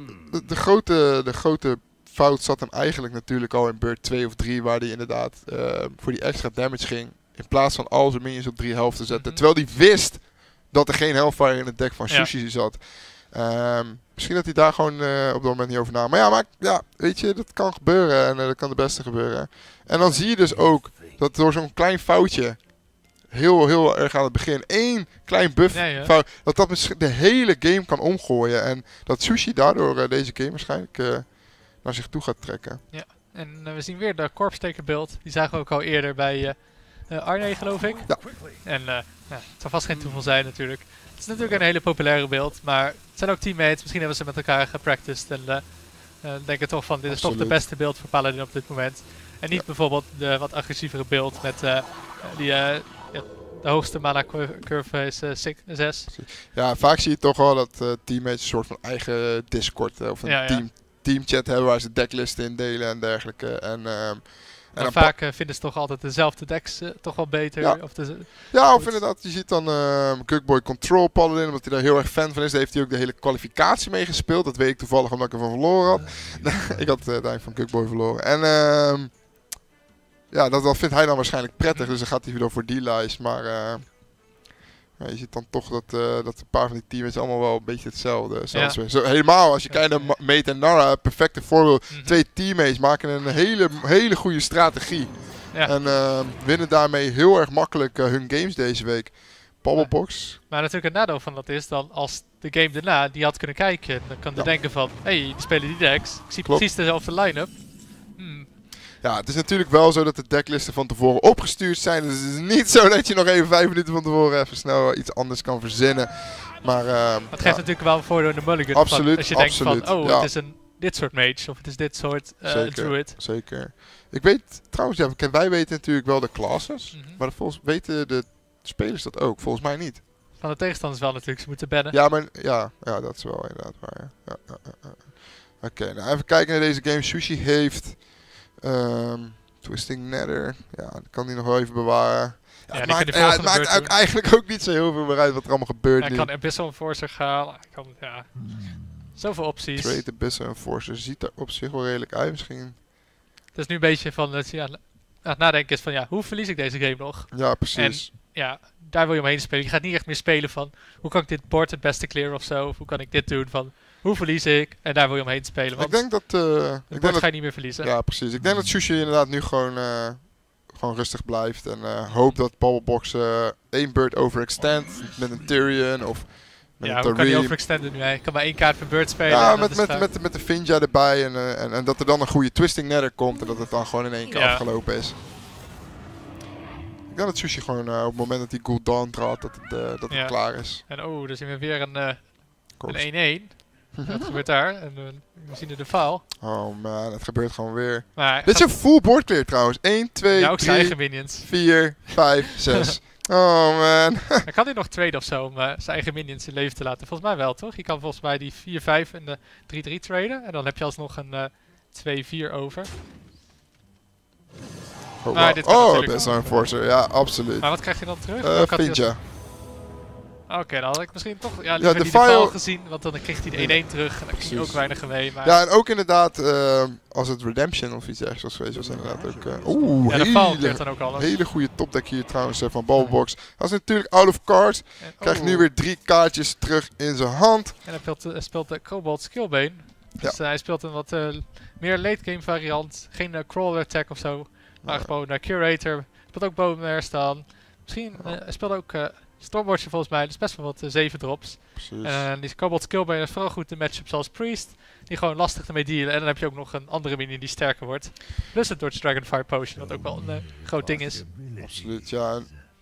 de grote fout zat hem eigenlijk natuurlijk al in beurt 2 of 3. Waar hij inderdaad voor die extra damage ging. In plaats van al zijn minions op 3 helft te zetten. Terwijl hij wist dat er geen Hellfire in het deck van Sushi zat. Misschien dat hij daar gewoon op dat moment niet over na. Maar weet je, dat kan gebeuren. En dat kan de beste gebeuren. En dan zie je dus ook dat door zo'n klein foutje... Heel erg aan het begin. 1 klein buff fout. Dat de hele game kan omgooien. En dat Sushi daardoor deze game waarschijnlijk naar zich toe gaat trekken. Ja, en we zien weer de Corpse-taker beeld. Die zagen we ook al eerder bij Arne, geloof ik. Ja. En het zal vast geen toeval zijn natuurlijk. Het is natuurlijk een hele populaire beeld. Maar het zijn ook teammates. Misschien hebben ze met elkaar gepracticed. En denken toch van, dit is toch de beste beeld voor Paladin op dit moment. En niet bijvoorbeeld de wat agressievere beeld met de hoogste mana curve is 6. Ja, vaak zie je toch wel dat teammates een soort van eigen Discord of een teamchat hebben waar ze decklisten in delen en dergelijke. En Maar dan vaak vinden ze toch altijd dezelfde decks toch wel beter. Ja. Ja, of inderdaad, je ziet dan Cookboy Control Paladin, omdat hij daar heel erg fan van is. Daar heeft hij ook de hele kwalificatie mee gespeeld. Dat weet ik toevallig omdat ik ervan verloren had. Ik had uiteindelijk van Cookboy verloren. En ja, dat vindt hij dan waarschijnlijk prettig. Dus dan gaat hij weer voor die lijst. Maar ja, je ziet dan toch dat een paar van die teams allemaal wel een beetje hetzelfde. Zo, helemaal als je kijkt naar Mate en Nara, perfecte voorbeeld. 2 teammates maken een hele goede strategie. Ja. En winnen daarmee heel erg makkelijk hun games deze week. Bubblebox. Maar natuurlijk het nadeel van dat is dan als de game daarna die had kunnen kijken. Dan kan je denken van, hey, die spelen die decks. Ik zie precies dezelfde line-up. Ja, het is natuurlijk wel zo dat de decklisten van tevoren opgestuurd zijn. Dus het is niet zo dat je nog even 5 minuten van tevoren even snel iets anders kan verzinnen. Maar het geeft natuurlijk wel een voordeel in de mulligan. Absoluut, als je denkt van, het is dit soort mage of het is dit soort druid. Zeker. Ik weet trouwens, wij weten natuurlijk wel de classes. Maar volgens weten de spelers dat ook. Volgens mij niet. Van de tegenstanders wel natuurlijk, ze moeten bannen. Ja, maar ja, dat is wel inderdaad waar. Ja. Oké, nou even kijken naar deze game. Sushi heeft Twisting Nether. Ja, dat kan hij nog wel even bewaren. Ja, het maakt eigenlijk ook niet zo heel veel meer uit wat er allemaal gebeurt. Hij kan Abyssal Enforcer gaan. Zoveel opties. Trade Abyssal Enforcer ziet er op zich wel redelijk uit misschien. Het is nu een beetje van aan het nadenken is van hoe verlies ik deze game nog? Ja, precies. En ja, daar wil je omheen spelen. Je gaat niet echt meer spelen van hoe kan ik dit board het beste clearen of zo. Of hoe kan ik dit doen van hoe verlies ik? En daar wil je omheen spelen. Want ik denk dat ga je niet meer verliezen. Ja, precies. Ik denk dat Sushi inderdaad nu gewoon rustig blijft. En hoopt dat Bubblebox 1 beurt overextend met een Tyrion of met een hoe kan hij overextenden nu? Hij kan maar 1 kaart per beurt spelen. Ja, met de Finja erbij en dat er dan een goede Twisting Nether komt en dat het dan gewoon in 1 keer afgelopen is. Ik denk dat Sushi gewoon op het moment dat hij Gul'dan draait, dat het klaar is. En daar zien we weer een 1-1. Wat gebeurt daar? En we zien de faal. Oh man, het gebeurt gewoon weer. Maar dit is een full board clear trouwens. 1, 2, 3, 4, 5, 6. Oh man. Dan kan hij nog trade of zo om zijn eigen minions in leven te laten. Volgens mij wel, toch? Je kan volgens mij die 4-5 en de 3-3 traden. En dan heb je alsnog een 2-4 over. Abyssal Enforcer. Ja, absoluut. Maar wat krijg je dan terug? Finja. Oké, dan had ik misschien toch liever die faal gezien, want dan kreeg hij de 1-1 terug en dan ging hij ook weinig mee. Maar ja, en ook inderdaad, als het Redemption of iets ergens was geweest, was inderdaad ook... de faal keert dan ook alles. Hele goede topdeck hier trouwens van Bubblebox. Dat is natuurlijk out of cards. Krijgt nu weer 3 kaartjes terug in zijn hand. En hij speelt de Cobalt Skillbane. Dus hij speelt een wat meer late game variant. Geen crawler attack of zo. Maar gewoon Curator. Speelt ook Bone staan. Misschien speelt ook... Stormwatcher volgens mij, dus best wel wat 7 drops. En die Cobalt Skillbane is vooral goed in matchups als Priest. Die gewoon lastig ermee dealen. En dan heb je ook nog een andere minion die sterker wordt. Plus het Dodge Dragonfire Potion, wat ook wel een groot ding is. Absoluut, ja.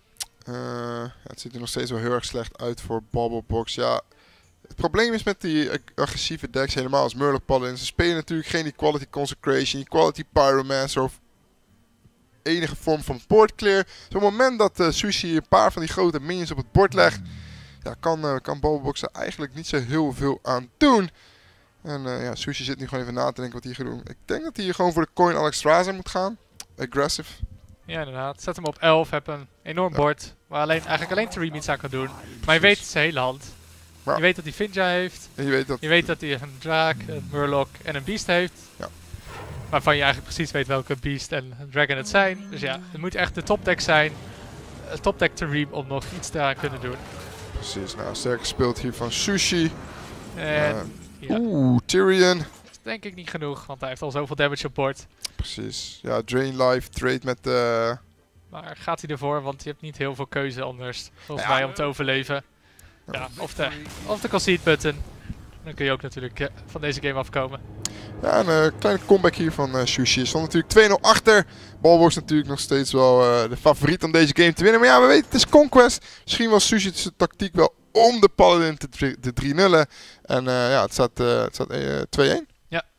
Het ziet er nog steeds wel heel erg slecht uit voor Bubblebox. Ja, het probleem is met die agressieve decks, helemaal als Murloc Paladin. Ze spelen natuurlijk geen Equality Consecration, Equality Pyromancer of enige vorm van board clear. Dus op het moment dat Sushi een paar van die grote minions op het bord legt, kan Bubblebox er eigenlijk niet zo heel veel aan doen. En Sushi zit nu gewoon even na te denken wat hij gaat doen. Ik denk dat hij hier gewoon voor de Coin Alexstrasza moet gaan. Aggressive. Ja, inderdaad. Zet hem op 11, heb een enorm bord, waar eigenlijk alleen Tareem iets aan kan doen. Maar je weet zijn hele hand. Ja. Je weet dat hij Finja heeft. En je weet dat hij een draak, een Murloc en een beast heeft. Ja. Waarvan je eigenlijk precies weet welke beast en dragon het zijn. Dus ja, het moet echt de topdeck zijn. Topdeck Tareem om nog iets daaraan te kunnen doen. Precies, nou sterk gespeeld hier van Sushi. En, Tyrion. Dat is denk ik niet genoeg, want hij heeft al zoveel damage op board. Precies, ja, Drain Life, trade met... Maar gaat hij ervoor, want je hebt niet heel veel keuze anders, volgens mij, om te overleven. Ja, of de concede button. Dan kun je ook natuurlijk van deze game afkomen. Ja, een kleine comeback hier van Sushi. Er stond natuurlijk 2-0 achter. Bubblebox natuurlijk nog steeds wel de favoriet om deze game te winnen. Maar ja, we weten, het is Conquest. Misschien was Sushi's tactiek wel om de Paladin te 3-0'en. En het staat 2-1. Ja.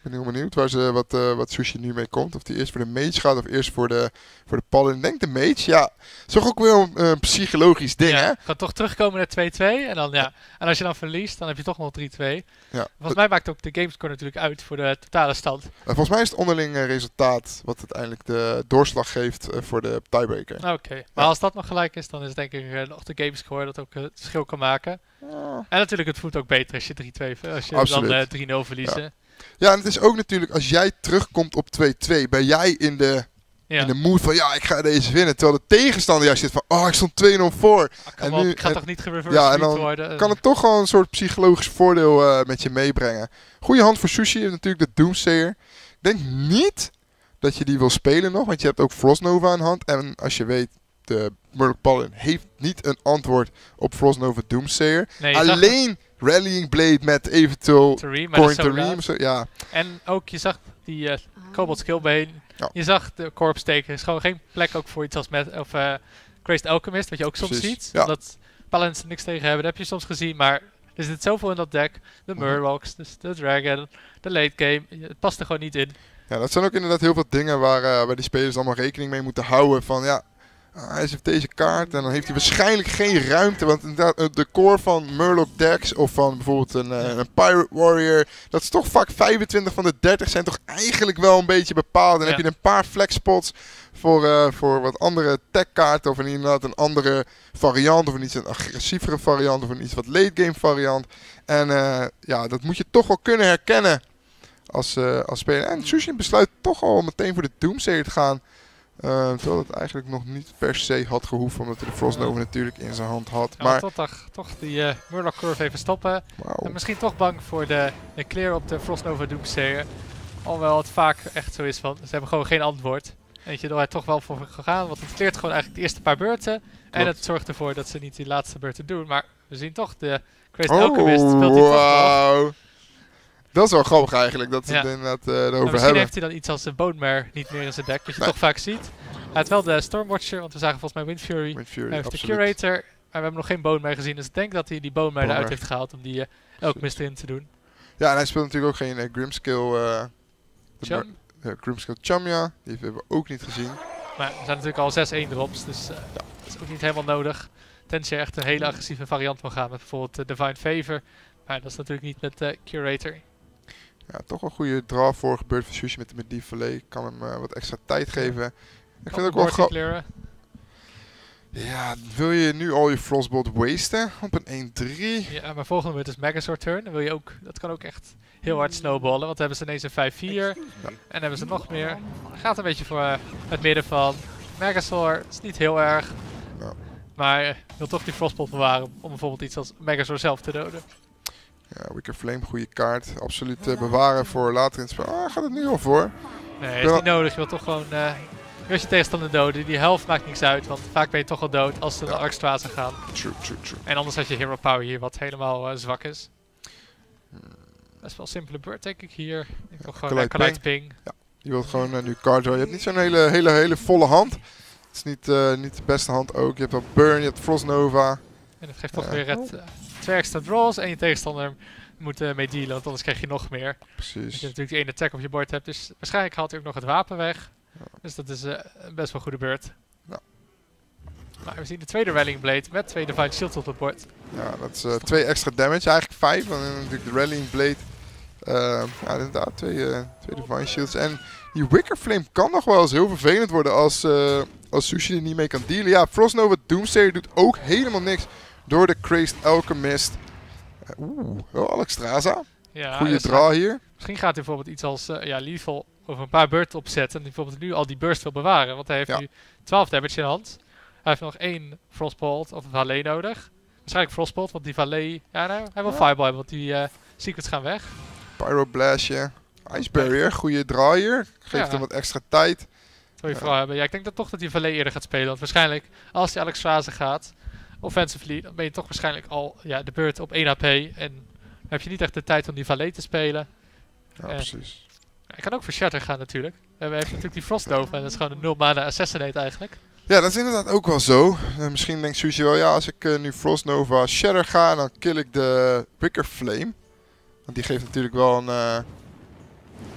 Ik ben heel benieuwd wat Sushi nu mee komt. Of die eerst voor de mage gaat of eerst voor de paladin. Ik denk de mage, ja. Dat is toch ook wel een psychologisch ding, hè? Gaat toch terugkomen naar 2-2. En dan en als je dan verliest, dan heb je toch nog 3-2. Ja. Volgens mij maakt ook de gamescore natuurlijk uit voor de totale stand. Volgens mij is het onderling resultaat wat uiteindelijk de doorslag geeft voor de tiebreaker. Oké. Maar als dat nog gelijk is, dan is denk ik nog de gamescore dat ook het verschil kan maken. En natuurlijk, het voelt ook beter als je 3-2, als je Absoluut. dan 3-0 verliezen. Ja, en het is ook natuurlijk, als jij terugkomt op 2-2, ben jij in de mood van, ja, ik ga deze winnen. Terwijl de tegenstander juist zit van, oh, ik stond 2-0 voor. Ik ga toch niet gereverse worden. Kan het toch gewoon een soort psychologisch voordeel met je meebrengen. Goeie hand voor Sushi, heeft natuurlijk de Doomsayer. Ik denk niet dat je die wil spelen nog, want je hebt ook Frostnova in hand. En als je weet, de Murloc Paladin heeft niet een antwoord op Frostnova Doomsayer. Nee, alleen Rallying Blade met eventueel Coin to Ream. Ja. En ook, je zag die Cobalt Skillbane. Ja. Je zag de Corpse steken. Er is gewoon geen plek ook voor iets als Crazed Alchemist, wat je ook soms ziet. Ja. Omdat Paladins er niks tegen hebben. Dat heb je soms gezien, maar er zit zoveel in dat deck. De Murlocs, dus de Dragon, de late game. Het past er gewoon niet in. Ja, dat zijn ook inderdaad heel veel dingen waar die spelers allemaal rekening mee moeten houden. Van ja, hij heeft deze kaart en dan heeft hij waarschijnlijk geen ruimte. Want inderdaad, de core van Murloc decks of van bijvoorbeeld een Pirate Warrior, dat is toch vaak 25 van de 30 zijn toch eigenlijk wel een beetje bepaald. Dan heb je een paar flexspots voor wat andere tech kaarten of inderdaad een andere variant of een iets een agressievere variant of een iets wat late game variant. En ja, dat moet je toch wel kunnen herkennen als speler. En Sushi besluit toch al meteen voor de Doomsayer te gaan. Terwijl het eigenlijk nog niet per se had gehoeven, omdat hij de Frostnova natuurlijk in zijn hand had. Ja, maar toch die Murloc Curve even stoppen. Wow. En misschien toch bang voor de clear op de Frostnova Doomsayer. Alhoewel het vaak echt zo is van, ze hebben gewoon geen antwoord. Weet je, door er toch wel voor gegaan, want het cleart gewoon eigenlijk de eerste paar beurten. Klopt. En het zorgt ervoor dat ze niet die laatste beurten doen. Maar we zien toch, de Crazed Alchemist speelt hij toch nog. Dat is wel grappig eigenlijk, dat ze het inderdaad erover hebben. Misschien heeft hij dan iets als de Bone Mare niet meer in zijn deck, wat je toch vaak ziet. Hij had wel de Stormwatcher, want we zagen volgens mij Windfury. Hij heeft de Curator, maar we hebben nog geen Bone Mare gezien. Dus ik denk dat hij die Bone Mare eruit heeft gehaald om die Alchemist erin te doen. Ja, en hij speelt natuurlijk ook geen Grimskill Chum. Grimskill Chum, ja. Die hebben we ook niet gezien. Maar er zijn natuurlijk al 6 1-drops, dus dat is ook niet helemaal nodig. Tenzij je echt een hele agressieve variant wil gaan met bijvoorbeeld Divine Favor. Maar dat is natuurlijk niet met Curator. Ja, toch wel een goede draw voor gebeurd voor Sushi met die Valet. Kan hem wat extra tijd geven. Ik vind het ook wel grappig. Ja, wil je nu al je Frostbolt wasten op een 1-3? Ja, maar volgende beurt is Megazord turn. Dan wil je ook, dat kan ook echt heel hard snowballen. Want dan hebben ze ineens een 5-4. En hebben ze nog meer. Gaat een beetje voor het midden van Megazord. Is niet heel erg. Ja. Maar wil toch die Frostbolt bewaren om bijvoorbeeld iets als Megazord zelf te doden. Ja, Wicker Flame, goede kaart. Absoluut bewaren voor later in het spel. Gaat het nu al voor? Nee, is niet nodig. Je wilt toch gewoon je tegenstander doden. Die helft maakt niks uit, want vaak ben je toch al dood als ze naar Arcstrazen gaan. True. En anders had je Hero Power hier, wat helemaal zwak is. Dat is wel een simpele beurt, denk ik hier. Ik wil gewoon Collide Ping. Ja, je wilt gewoon nu card draw. Je hebt niet zo'n hele volle hand. Het is niet de beste hand ook. Je hebt al Burn, je hebt Frostnova. En dat geeft toch weer 2 extra draws en je tegenstander moet mee dealen, want anders krijg je nog meer. Precies. Dat je natuurlijk die ene attack op je bord hebt, dus waarschijnlijk haalt hij ook nog het wapen weg. Ja. Dus dat is een best wel goede beurt. Ja. Maar we zien de tweede Rallying Blade met 2 Divine Shields op het bord. Ja, dat is 2 extra damage, eigenlijk 5, want natuurlijk de Rallying Blade. Ja, inderdaad, 2 Divine Shields. En die Wicker Flame kan nog wel eens heel vervelend worden als Sushi er niet mee kan dealen. Ja, Frostnova Doomsayer doet ook helemaal niks door de Crazed Alchemist. Alexstrasza. Ja, goede draw hier. Misschien gaat hij bijvoorbeeld iets als Lethal over een paar beurten opzetten. En die bijvoorbeeld nu al die burst wil bewaren. Want hij heeft nu 12 damage in hand. Hij heeft nog 1 Frostbolt of een Valet nodig. Waarschijnlijk Frostbolt, want die Valet... Ja, nou, hij wil Fireball hebben, want die secrets gaan weg. Pyroblastje. Ice Barrier, goede draw hier. Geeft hem wat extra tijd. Dat wil je vooral hebben. Ja, ik denk dat toch dat die Valet eerder gaat spelen. Want waarschijnlijk, als die Alexstrasza gaat, offensively, dan ben je toch waarschijnlijk al de beurt op 1 HP. En dan heb je niet echt de tijd om die Valet te spelen. Ja, precies. Hij kan ook voor Shatter gaan natuurlijk. We hebben natuurlijk die Frostnova en dat is gewoon een 0 mana Assassinate eigenlijk. Ja, dat is inderdaad ook wel zo. Misschien denkt Sushi wel, ja, als ik nu Frostnova Shatter ga, dan kill ik de Wicker Flame. Want die geeft natuurlijk wel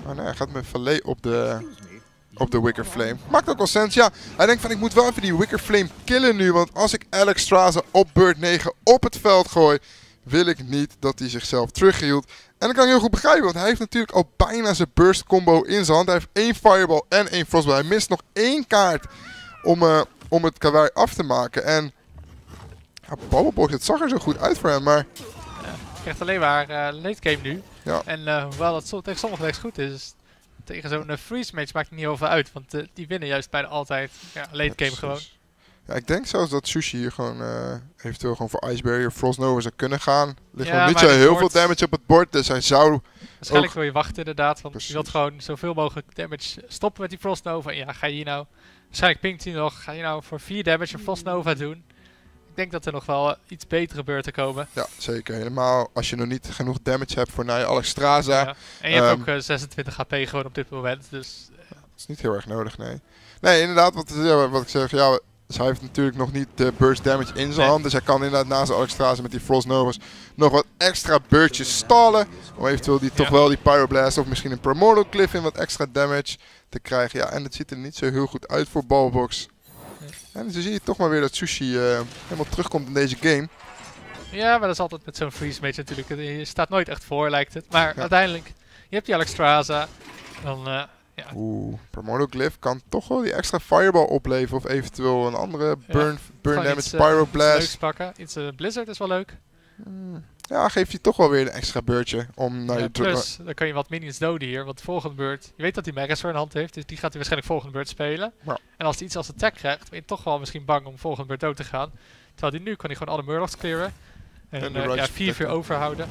Oh nee, hij gaat met Valet op de Wicker Flame. Maakt ook wel sens, ja. Hij denkt van ik moet wel even die Wicker Flame killen nu. Want als ik Alexstrasza op beurt 9 op het veld gooi, wil ik niet dat hij zichzelf terughield. En dat kan ik heel goed begrijpen, want hij heeft natuurlijk al bijna zijn burst combo in zijn hand. Hij heeft 1 Fireball en 1 Frostball. Hij mist nog 1 kaart om het kawaii af te maken. En ja, Bubblebox, het zag er zo goed uit voor hem, maar... Hij krijgt alleen maar late game nu. Ja. En hoewel dat tegen sommige decks goed is, tegen zo'n freeze match maakt het niet over uit. Want die winnen juist bijna altijd late game gewoon. Ja, ik denk zelfs dat Sushi hier gewoon eventueel gewoon voor Ice Barrier Frost Nova zou kunnen gaan. Er ligt gewoon niet zo heel veel damage op het bord, dus hij zou... Waarschijnlijk wil je wachten inderdaad, want Precies. je wilt gewoon zoveel mogelijk damage stoppen met die Frost Nova. En ja, ga je hier nou... Waarschijnlijk pinkt hij nog. Ga je nou voor 4 damage een Frost Nova doen? Ik denk dat er nog wel iets betere beurten komen. Ja, zeker. Helemaal als je nog niet genoeg damage hebt voor naar je Alexstrasza. Ja. En je hebt ook 26 HP gewoon op dit moment, dus... Dat is niet heel erg nodig, nee. Nee, inderdaad, wat ik zeg, ja, dus hij heeft natuurlijk nog niet de burst damage in zijn hand. Dus hij kan inderdaad na zijn Alexstrasza met die Frost Novas nog wat extra beurtjes stallen. Om eventueel toch wel die Pyroblast of misschien een Primordial Cliff in wat extra damage te krijgen. Ja, en het ziet er niet zo heel goed uit voor Bubblebox. En zo zie je toch maar weer dat Sushi helemaal terugkomt in deze game. Ja, maar dat is altijd met zo'n freeze match natuurlijk. Je staat nooit echt voor, lijkt het. Maar uiteindelijk, je hebt die Alexstrasza. Dan, ja. Primordial Glyph kan toch wel die extra Fireball opleveren. Of eventueel een andere burn damage, iets, Pyroblast. Iets leuks pakken. Iets Blizzard is wel leuk. Ja, geeft hij toch wel weer een extra beurtje om naar je plus, dan kan je wat minions doden hier. Want de volgende beurt, je weet dat hij Megazord in hand heeft. Dus die gaat hij waarschijnlijk volgende beurt spelen. Ja. En als hij iets als attack krijgt, ben je toch wel misschien bang om volgende beurt dood te gaan. Terwijl hij nu kan hij gewoon alle Murlocs clearen. En 4 overhouden.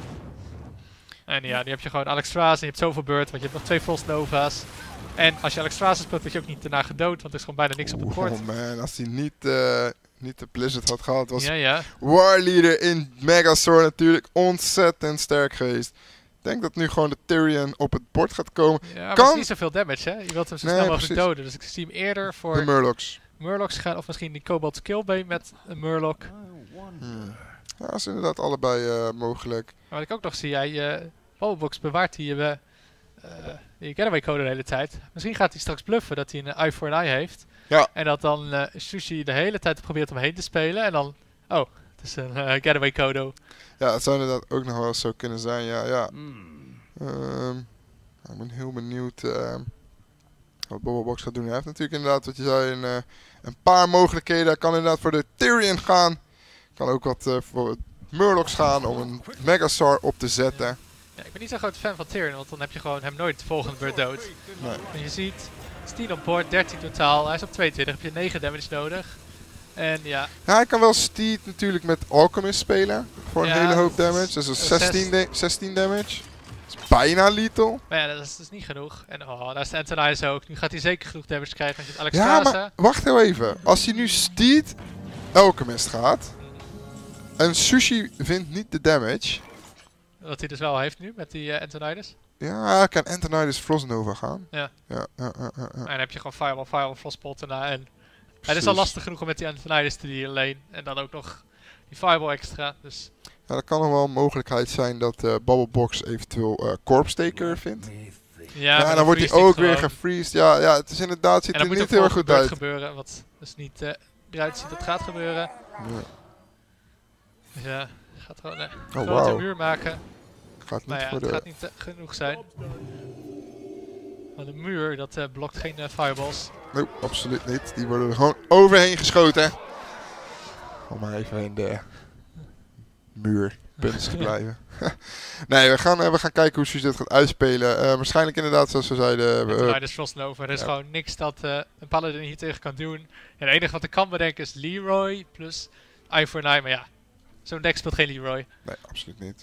En ja, die heb je gewoon Alexstrasza en je hebt zoveel beurt, want je hebt nog 2 Frost Nova's. En als je Alexstrasza speelt, word je ook niet daarna gedood, want er is gewoon bijna niks op het bord. Oh man, als hij niet de Blizzard had gehad, was Ja. Warleader in Megazord natuurlijk ontzettend sterk geweest. Ik denk dat nu gewoon de Tyrion op het bord gaat komen. Ja, maar het is niet zoveel damage, hè? Je wilt hem zo snel mogelijk doden, dus ik zie hem eerder voor de Murlocs gaan, of misschien die Cobalt Killbane met een Murloc. Ja, dat is inderdaad allebei mogelijk. Maar wat ik ook nog zie, Bubblebox bewaart die Getaway Code de hele tijd. Misschien gaat hij straks bluffen dat hij een Eye for an Eye heeft. Ja. En dat dan Sushi de hele tijd probeert omheen te spelen. En dan, oh, het is een Getaway Code. Ja, het zou inderdaad ook nog wel zo kunnen zijn, ja. Ik ben heel benieuwd wat Bubblebox gaat doen. Hij heeft natuurlijk inderdaad, wat je zei, een paar mogelijkheden. Hij kan inderdaad voor de Tyrion gaan. Kan ook wat voor Murlocs gaan om een Megazord op te zetten. Ja, ik ben niet zo'n groot fan van Tyrion, want dan heb je gewoon hem nooit de volgende beurt dood. Nee. En je ziet, 10 op board, 13 totaal. Hij is op 22, heb je 9 damage nodig. En ja. Ja, hij kan wel Steed natuurlijk met Alchemist spelen. Voor een hele hoop damage. Dus dat is 16 damage. Dat is bijna lethal. Maar ja, dat is niet genoeg. En daar is de Antonius ook. Nu gaat hij zeker genoeg damage krijgen. Want je hebt Alexstrasza. Ja, maar wacht heel even. Als hij nu Steed Alchemist gaat. En Sushi vindt niet de damage. Wat hij dus wel heeft nu met die Antonius. Ja, kan Antonius Frost Nova gaan. Ja. En dan heb je gewoon Fireball, Frostbolt erna. En het is al lastig genoeg om met die Antonius te dealen alleen. En dan ook nog die Fireball extra. Dus. Ja, dat kan nog wel een mogelijkheid zijn dat Bubblebox eventueel Corpse Taker vindt. Ja, en dan wordt hij ook weer gefreezed. Ja, het is inderdaad, ziet er niet heel erg goed uit. Gebeuren, wat dus niet eruit ziet dat het gaat gebeuren. Ja. Dus ja, gaat gewoon een grote grote muur maken. Gaat niet het gaat niet genoeg zijn. Want de muur, dat blokt geen fireballs. Nee, absoluut niet. Die worden er gewoon overheen geschoten. Om maar even in de muurpunten te blijven. Nee, we gaan kijken hoe Suzy dit gaat uitspelen. Waarschijnlijk inderdaad, zoals we zeiden... Het is Frostnova. Er is gewoon niks dat een Paladin hier tegen kan doen. En het enige wat ik kan bedenken is Leroy plus Eye for an Eye. Maar ja, zo'n deck speelt geen Leroy. Nee, absoluut niet.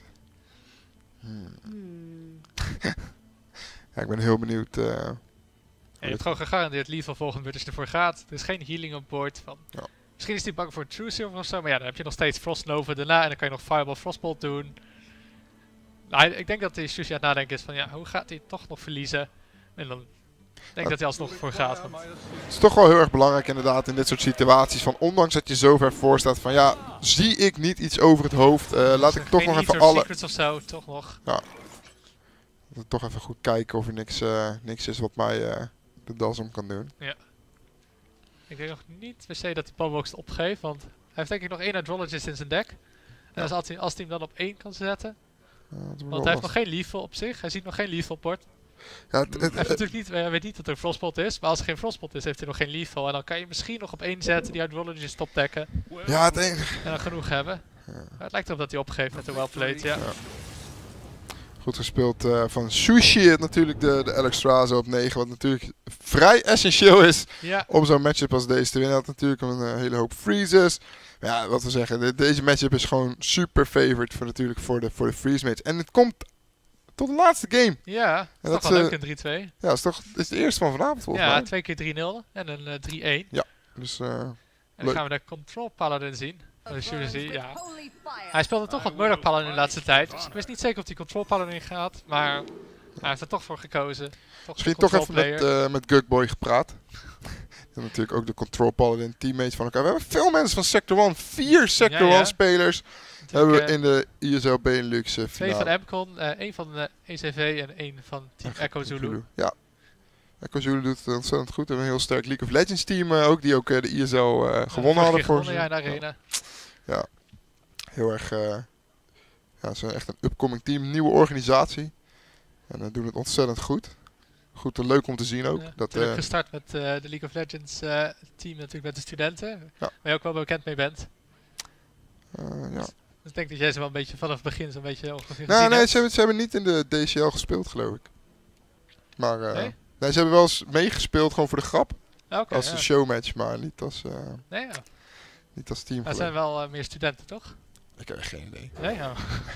Ja, ik ben heel benieuwd. Je hebt gewoon gegarandeerd lethal volgende beurt als je ervoor gaat. Er is geen healing op board. Misschien is die bang voor True Silver of zo. Maar ja, dan heb je nog steeds Frostnova daarna. En dan kan je nog Fireball Frostbolt doen. Nou, ik denk dat die Sushi aan het nadenken is van ja, hoe gaat hij toch nog verliezen? En dan denk ik dat hij alsnog voor gaat. Want het is toch wel heel erg belangrijk inderdaad in dit soort situaties. Van ondanks dat je zo ver voor staat van ja, zie ik niet iets over het hoofd. Laat ik toch nog even alle... secrets of zo, toch nog. Ja. we toch even goed kijken of er niks is wat mij de das om kan doen. Ik denk nog niet per se dat die Ballbox het opgeeft, want hij heeft denk ik nog 1 Hydrologist in zijn deck. En als hij hem dan op 1 kan zetten, want hij heeft nog geen lethal op zich, hij ziet nog geen lethal port. Ja, Hij weet niet dat er een Frostbolt is, maar als er geen Frostbolt is, heeft hij nog geen lethal. En dan kan je misschien nog op 1 zetten, die Hydrologist opdekken. Ja, het enige. En dan genoeg hebben. Maar het lijkt erop dat hij opgeeft met de Wellplayed, ja. Goed gespeeld van Sushi. Natuurlijk de Alexstrasza op 9. Wat natuurlijk vrij essentieel is om zo'n matchup als deze te winnen. Hij had natuurlijk een hele hoop freezes. Maar ja, wat we zeggen. Deze matchup is gewoon super favorite voor de freeze match. En het komt tot de laatste game. Ja, dat is toch wel leuk een 3-2. Ja, dat is de eerste van vanavond volgens mij. Ja, 2 keer 3-0 en een 3-1. Ja, dus en dan gaan we de Control Paladin zien. Ja. Hij speelde toch wat Murloc Paladin de laatste tijd. Dus ik wist niet zeker of hij Control Paladin gaat. Maar hij heeft er toch voor gekozen. Misschien toch even met Gugboy gepraat. En natuurlijk ook de Control Paladin teammates van elkaar. We hebben veel mensen van Sector 1. 4 Sector 1 spelers hebben we in de ISL Benelux finale. 2 van Emcon, 1 van de ECV en 1 van Team Echo Zulu. Ja. Echo Zulu doet het ontzettend goed. We hebben een heel sterk League of Legends team ook. Die ook de ISL gewonnen hadden voor ze. Ja, in de arena. Ja. Heel erg... ja, ze zijn echt een upcoming team. Nieuwe organisatie. En doen het ontzettend goed. Goed en leuk om te zien ook. Ja, gestart met de League of Legends team natuurlijk met de studenten. Waar je ook wel bekend mee bent. Ja. Dus ik denk dat jij ze wel een beetje vanaf het begin zo'n beetje ongeveer nee, ze hebben niet in de DCL gespeeld, geloof ik. Maar nee, ze hebben wel eens meegespeeld gewoon voor de grap. Als een showmatch, maar niet als, niet als team. Er zijn wel meer studenten, toch? Ik heb echt geen idee. Nee, ja.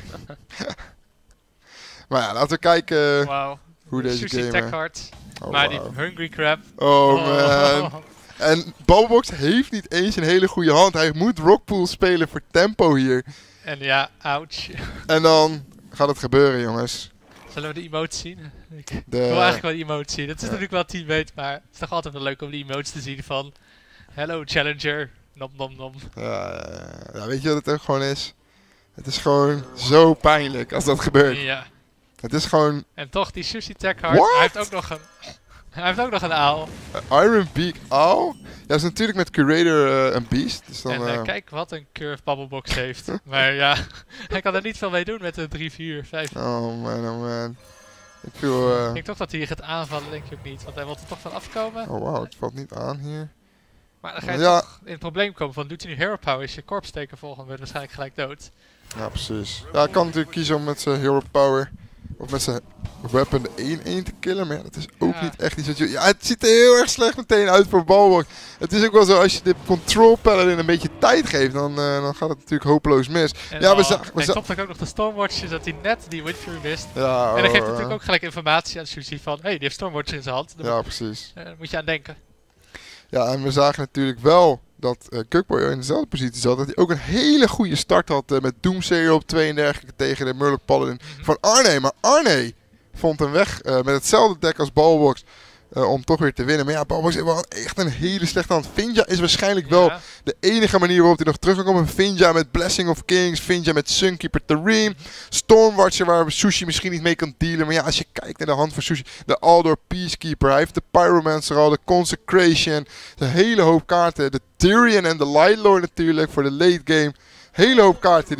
Maar ja, laten we kijken hoe deze Sushi game... Techhard. Maar die Hungry Crab. Oh man. En Bubblebox heeft niet eens een hele goede hand. Hij moet Rockpool spelen voor tempo hier. En ja, ouch. En dan gaat het gebeuren, jongens. Zullen we de emotes zien? Ik wil eigenlijk wel die emotes zien. Het is natuurlijk wel teammate, maar het is toch altijd wel leuk om die emotes te zien van... Hello Challenger, nom nom nom. Ja, weet je wat het ook gewoon is? Het is gewoon zo pijnlijk als dat gebeurt. Ja. Het is gewoon... En toch, die Sushi Techhard, hij heeft ook nog een aal. Iron Beak aal? Ja, dat is natuurlijk met Curator een beast. Dus dan, en kijk wat een curve Bubblebox heeft. Maar ja, hij kan er niet veel mee doen met de 3, 4, 5. Oh man. Ik denk toch dat hij gaat aanvallen, denk je ook niet. Want hij wil er toch van afkomen. Oh wow, het valt niet aan hier. Maar dan ga je toch in het probleem komen van, doet hij nu Hero Power, is je corpse taker volgende wordt waarschijnlijk gelijk dood. Ja, precies. Ja, hij kan natuurlijk kiezen om met zijn Hero Power of met zijn weapon 1-1 te killen, maar ja, dat is ook niet echt iets wat je... Ja, het ziet er heel erg slecht meteen uit voor Bubblebox. Het is ook wel zo, als je de Control Paladin een beetje tijd geeft, dan gaat het natuurlijk hopeloos mis. En ja, hij stopt ook nog de Stormwatcher, dat hij net die Windfury mist. Ja, en dan geeft hij natuurlijk ook gelijk informatie aan Sushi van, hey, die heeft Stormwatcher in zijn hand. Ja, precies. Daar moet je aan denken. Ja, en we zagen natuurlijk wel dat Gugboy in dezelfde positie zat. Dat hij ook een hele goede start had met Doomsayer op 32 tegen de Murloc Paladin van Arne. Maar Arne vond een weg met hetzelfde deck als Bubblebox om toch weer te winnen. Maar ja, Bubblebox heeft wel echt een hele slechte hand. Finja is waarschijnlijk wel de enige manier waarop hij nog terug kan komen. Finja met Blessing of Kings, Finja met Sunkeeper Tareem, Stormwatcher waar Sushi misschien niet mee kan dealen. Maar ja, als je kijkt naar de hand van Sushi, de Aldor Peacekeeper, hij heeft de Pyromancer al, de Consecration, een hele hoop kaarten. De Tyrion en de Lightlord natuurlijk voor de late game. Hele hoop kaarten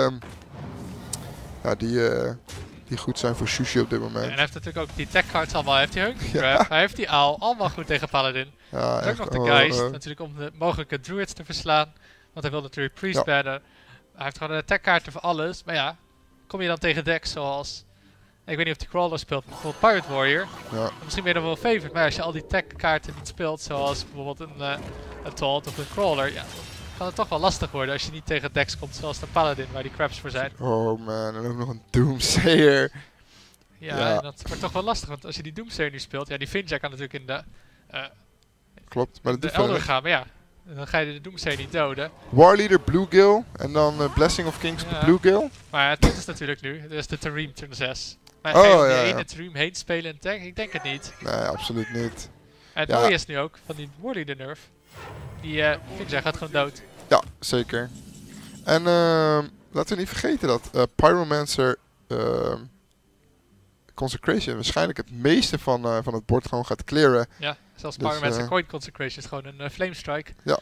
die goed zijn voor Sushi op dit moment. En hij heeft natuurlijk ook die tech cards allemaal. Hij heeft die Hungry Crab, hij heeft die Aal, allemaal goed tegen Paladin. Ja, en ook nog de Geist, natuurlijk om de mogelijke Druids te verslaan. Want hij wil natuurlijk Priest bannen. Hij heeft gewoon de tech kaarten voor alles. Maar ja, kom je dan tegen decks zoals... Ik weet niet of die Crawler speelt, maar bijvoorbeeld Pirate Warrior. Ja. Misschien ben je dan wel favorite, maar als je al die tech kaarten niet speelt, zoals bijvoorbeeld een Taunt of een Crawler, ja, kan het toch wel lastig worden als je niet tegen decks komt zoals de Paladin, waar die crabs voor zijn. Oh man, en ook nog een Doomsayer. Ja, en dat wordt toch wel lastig, want als je die Doomsayer nu speelt, ja, die Finja kan natuurlijk in de... Klopt, maar de Elder gaan, maar ja, dan ga je de Doomsayer niet doden. Warleader Bluegill en dan Blessing of Kings Bluegill. Maar dit is natuurlijk nu, dit is de Tareem turn 6. Maar ga je om die ene Tareem heen spelen in tank? Ik denk het niet. Nee, absoluut niet. En het mooie is nu ook, van die Warleader nerf, die Finja gaat gewoon dood. Ja, zeker. En laten we niet vergeten dat Pyromancer Consecration waarschijnlijk het meeste van het bord gewoon gaat clearen. Ja, zelfs Dus, Pyromancer en Coin Consecration is gewoon een Flame Strike. Ja.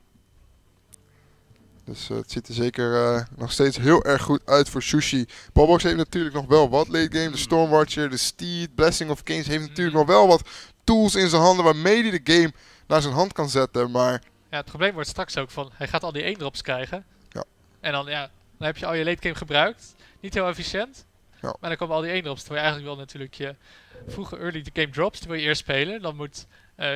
Dus het ziet er zeker nog steeds heel erg goed uit voor Sushi. Ballbox heeft natuurlijk nog wel wat late game. De Stormwatcher, de Steed, Blessing of Kings heeft natuurlijk nog wel wat tools in zijn handen waarmee hij de game naar zijn hand kan zetten. Maar Ja, het probleem wordt straks ook van, hij gaat al die 1-drops krijgen. Ja. En dan heb je al je late game gebruikt. Niet heel efficiënt. Ja. Maar dan komen al die 1-drops. Terwijl je eigenlijk wel natuurlijk je vroege early the game drops. Die wil je eerst spelen. Dan moet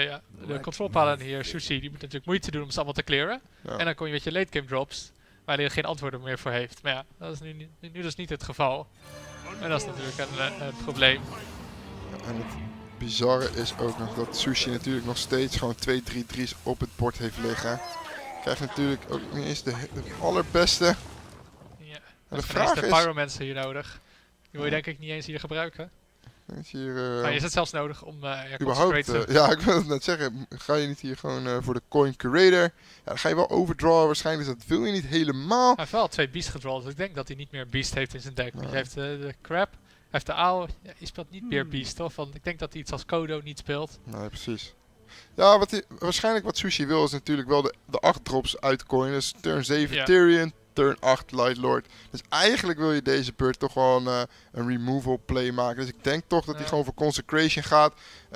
de control paladin hier, Sushi, die moet natuurlijk moeite doen om ze allemaal te clearen. ja. En dan kom je met je late game drops. Waar hij er geen antwoorden meer voor heeft. Maar ja, dat is nu dus niet het geval. En dat is natuurlijk een probleem. En het bizarre is ook nog dat Sushi natuurlijk nog steeds gewoon 2 3-3's op het bord heeft liggen. Krijgt natuurlijk ook niet eens de allerbeste. Ja. En De de vraag de is... Pyromancer hier nodig. Die wil je denk ik niet eens hier gebruiken. Is hier, Maar is het zelfs nodig om überhaupt, Consecrate ja, ik wil het net zeggen. Ga je niet hier gewoon voor de Coin Curator? Ja, dan ga je wel overdrawen waarschijnlijk. Dus dat wil je niet helemaal. Hij heeft wel 2 beast gedrawn, dus ik denk dat hij niet meer beast heeft in zijn deck. Want hij heeft de crab, hij heeft de aal. Ja, je speelt niet meer beast, toch? Want ik denk dat hij iets als Kodo niet speelt. Nee, precies. Ja, waarschijnlijk wat Sushi wil is natuurlijk wel de 8 drops uitcoinen. Dus turn 7 Ja. Tyrion, turn 8 Light Lord. Dus eigenlijk wil je deze beurt toch wel een removal play maken. Dus ik denk toch dat hij gewoon voor Consecration gaat.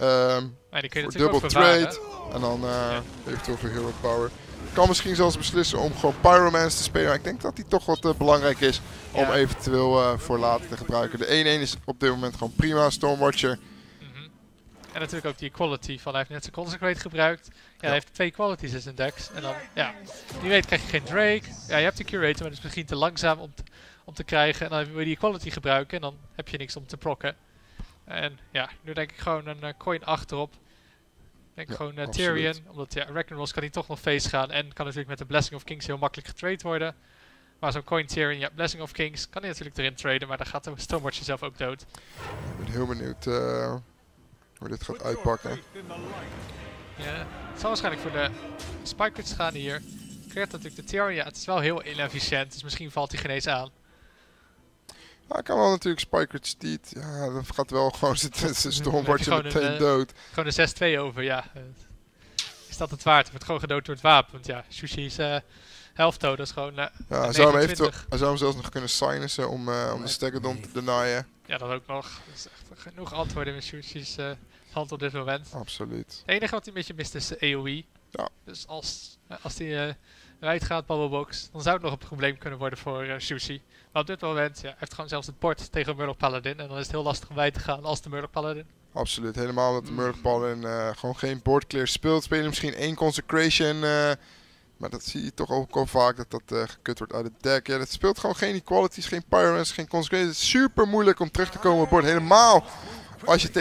Maar die kun je Voor natuurlijk double ook vervaren. trade. En dan eventueel voor Hero Power. Kan misschien zelfs beslissen om gewoon Pyromancer te spelen. Maar ik denk dat die toch wat belangrijk is om Ja. eventueel voor later te gebruiken. De 1-1 is op dit moment gewoon prima. Stormwatcher. Mhm. En natuurlijk ook die quality van, hij heeft net zijn Consecrate gebruikt. Ja, hij heeft 2 qualities in zijn decks. En dan, ja, wie weet krijg je geen Drake. Ja, je hebt de Curator, maar dat is misschien te langzaam om te krijgen. En dan wil je die quality gebruiken en dan heb je niks om te prokken. En ja, nu denk ik gewoon een coin achterop. Ik denk Ja, gewoon absoluut. Tyrion, omdat ja, Ragnaros kan hij toch nog face gaan. En kan natuurlijk met de Blessing of Kings heel makkelijk getrade worden. Maar zo'n coin Tyrion, ja, Blessing of Kings kan hij natuurlijk erin traden. Maar dan gaat de Stormwatcher zelf ook dood. Ik ben heel benieuwd hoe dit gaat uitpakken. Ja, het zal waarschijnlijk voor de Spikers gaan hier. Creëert natuurlijk de Tyrion, ja, het is wel heel inefficiënt. Dus misschien valt hij geen eens aan. Ja, ik kan wel natuurlijk Spikered Steed. Ja, dat gaat wel gewoon zijn Stormwatcher gewoon meteen een, dood. Gewoon een 6-2 over, ja. Is dat het waard? Het wordt gewoon gedood door het wapen. Want ja, Sushi's helfto, dat is gewoon Ja, een hij zou hem 29. hij zou hem zelfs nog kunnen sinussen om de Staggeron te denyen. Ja, dat ook nog. Dus echt genoeg antwoorden met Sushi's hand op dit moment. Absoluut. Het enige wat hij een beetje mist is de AoE. Ja. Dus als hij eruit gaat, Bubblebox, dan zou het nog een probleem kunnen worden voor Sushi. Maar op dit moment, ja, hij heeft gewoon zelfs het bord tegen Murloc Paladin. En dan is het heel lastig om bij te gaan als de Murloc Paladin. Absoluut. Helemaal omdat de Murloc Paladin gewoon geen board clear speelt. Spelen misschien 1 Consecration. Maar dat zie je toch ook al vaak dat dat gekut wordt uit het deck. Ja, dat speelt gewoon geen equalities, geen Pyromancer, geen Consecration. Het is super moeilijk om terug te komen op het bord. Helemaal als je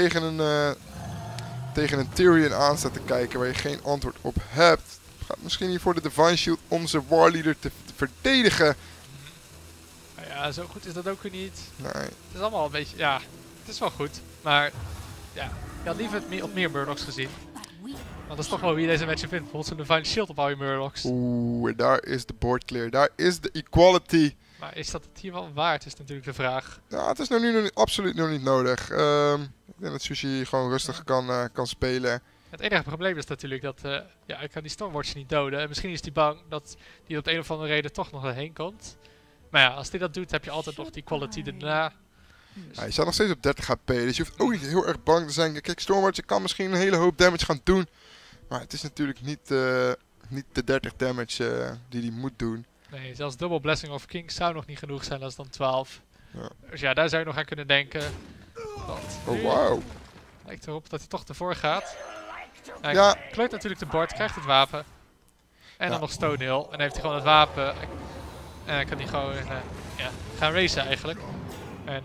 tegen een Tyrion aan staat te kijken waar je geen antwoord op hebt. Gaat misschien hier voor de Divine Shield om zijn Warleader te verdedigen. Nou ja, zo goed is dat ook weer niet. Nee. Het is allemaal een beetje, ja, het is wel goed. Maar ja, ik had liever het op meer Murlocs gezien. Want dat is toch wel wie deze matchup vindt. Bijvoorbeeld zo'n Divine Shield op al je Murlocs. Oeh, en daar is de board clear. Daar is de equality. Maar is dat het hier wel waard, is natuurlijk de vraag. Ja, het is absoluut nog niet nodig. Ik denk dat Sushi gewoon rustig kan spelen. Het enige probleem is natuurlijk dat hij kan die Stormwatcher niet doden. En misschien is hij bang dat hij op de een of andere reden toch nog erheen komt. Maar ja, als hij dat doet, heb je altijd nog die quality daarna. Dus Ja, je staat nog steeds op 30 HP, dus je hoeft ook niet heel erg bang te zijn. Kijk, Stormwatcher kan misschien een hele hoop damage gaan doen. Maar het is natuurlijk niet de 30 damage die hij moet doen. nee, zelfs Double Blessing of Kings zou nog niet genoeg zijn, dat is dan 12. Ja. Dus ja, daar zou je nog aan kunnen denken. Oh, wow. Lijkt erop dat hij toch ervoor gaat. Hij Ja. kleurt natuurlijk de bord, krijgt het wapen. En Ja. dan nog Stonehill. En dan heeft hij gewoon het wapen. En dan kan hij gewoon gaan racen eigenlijk. En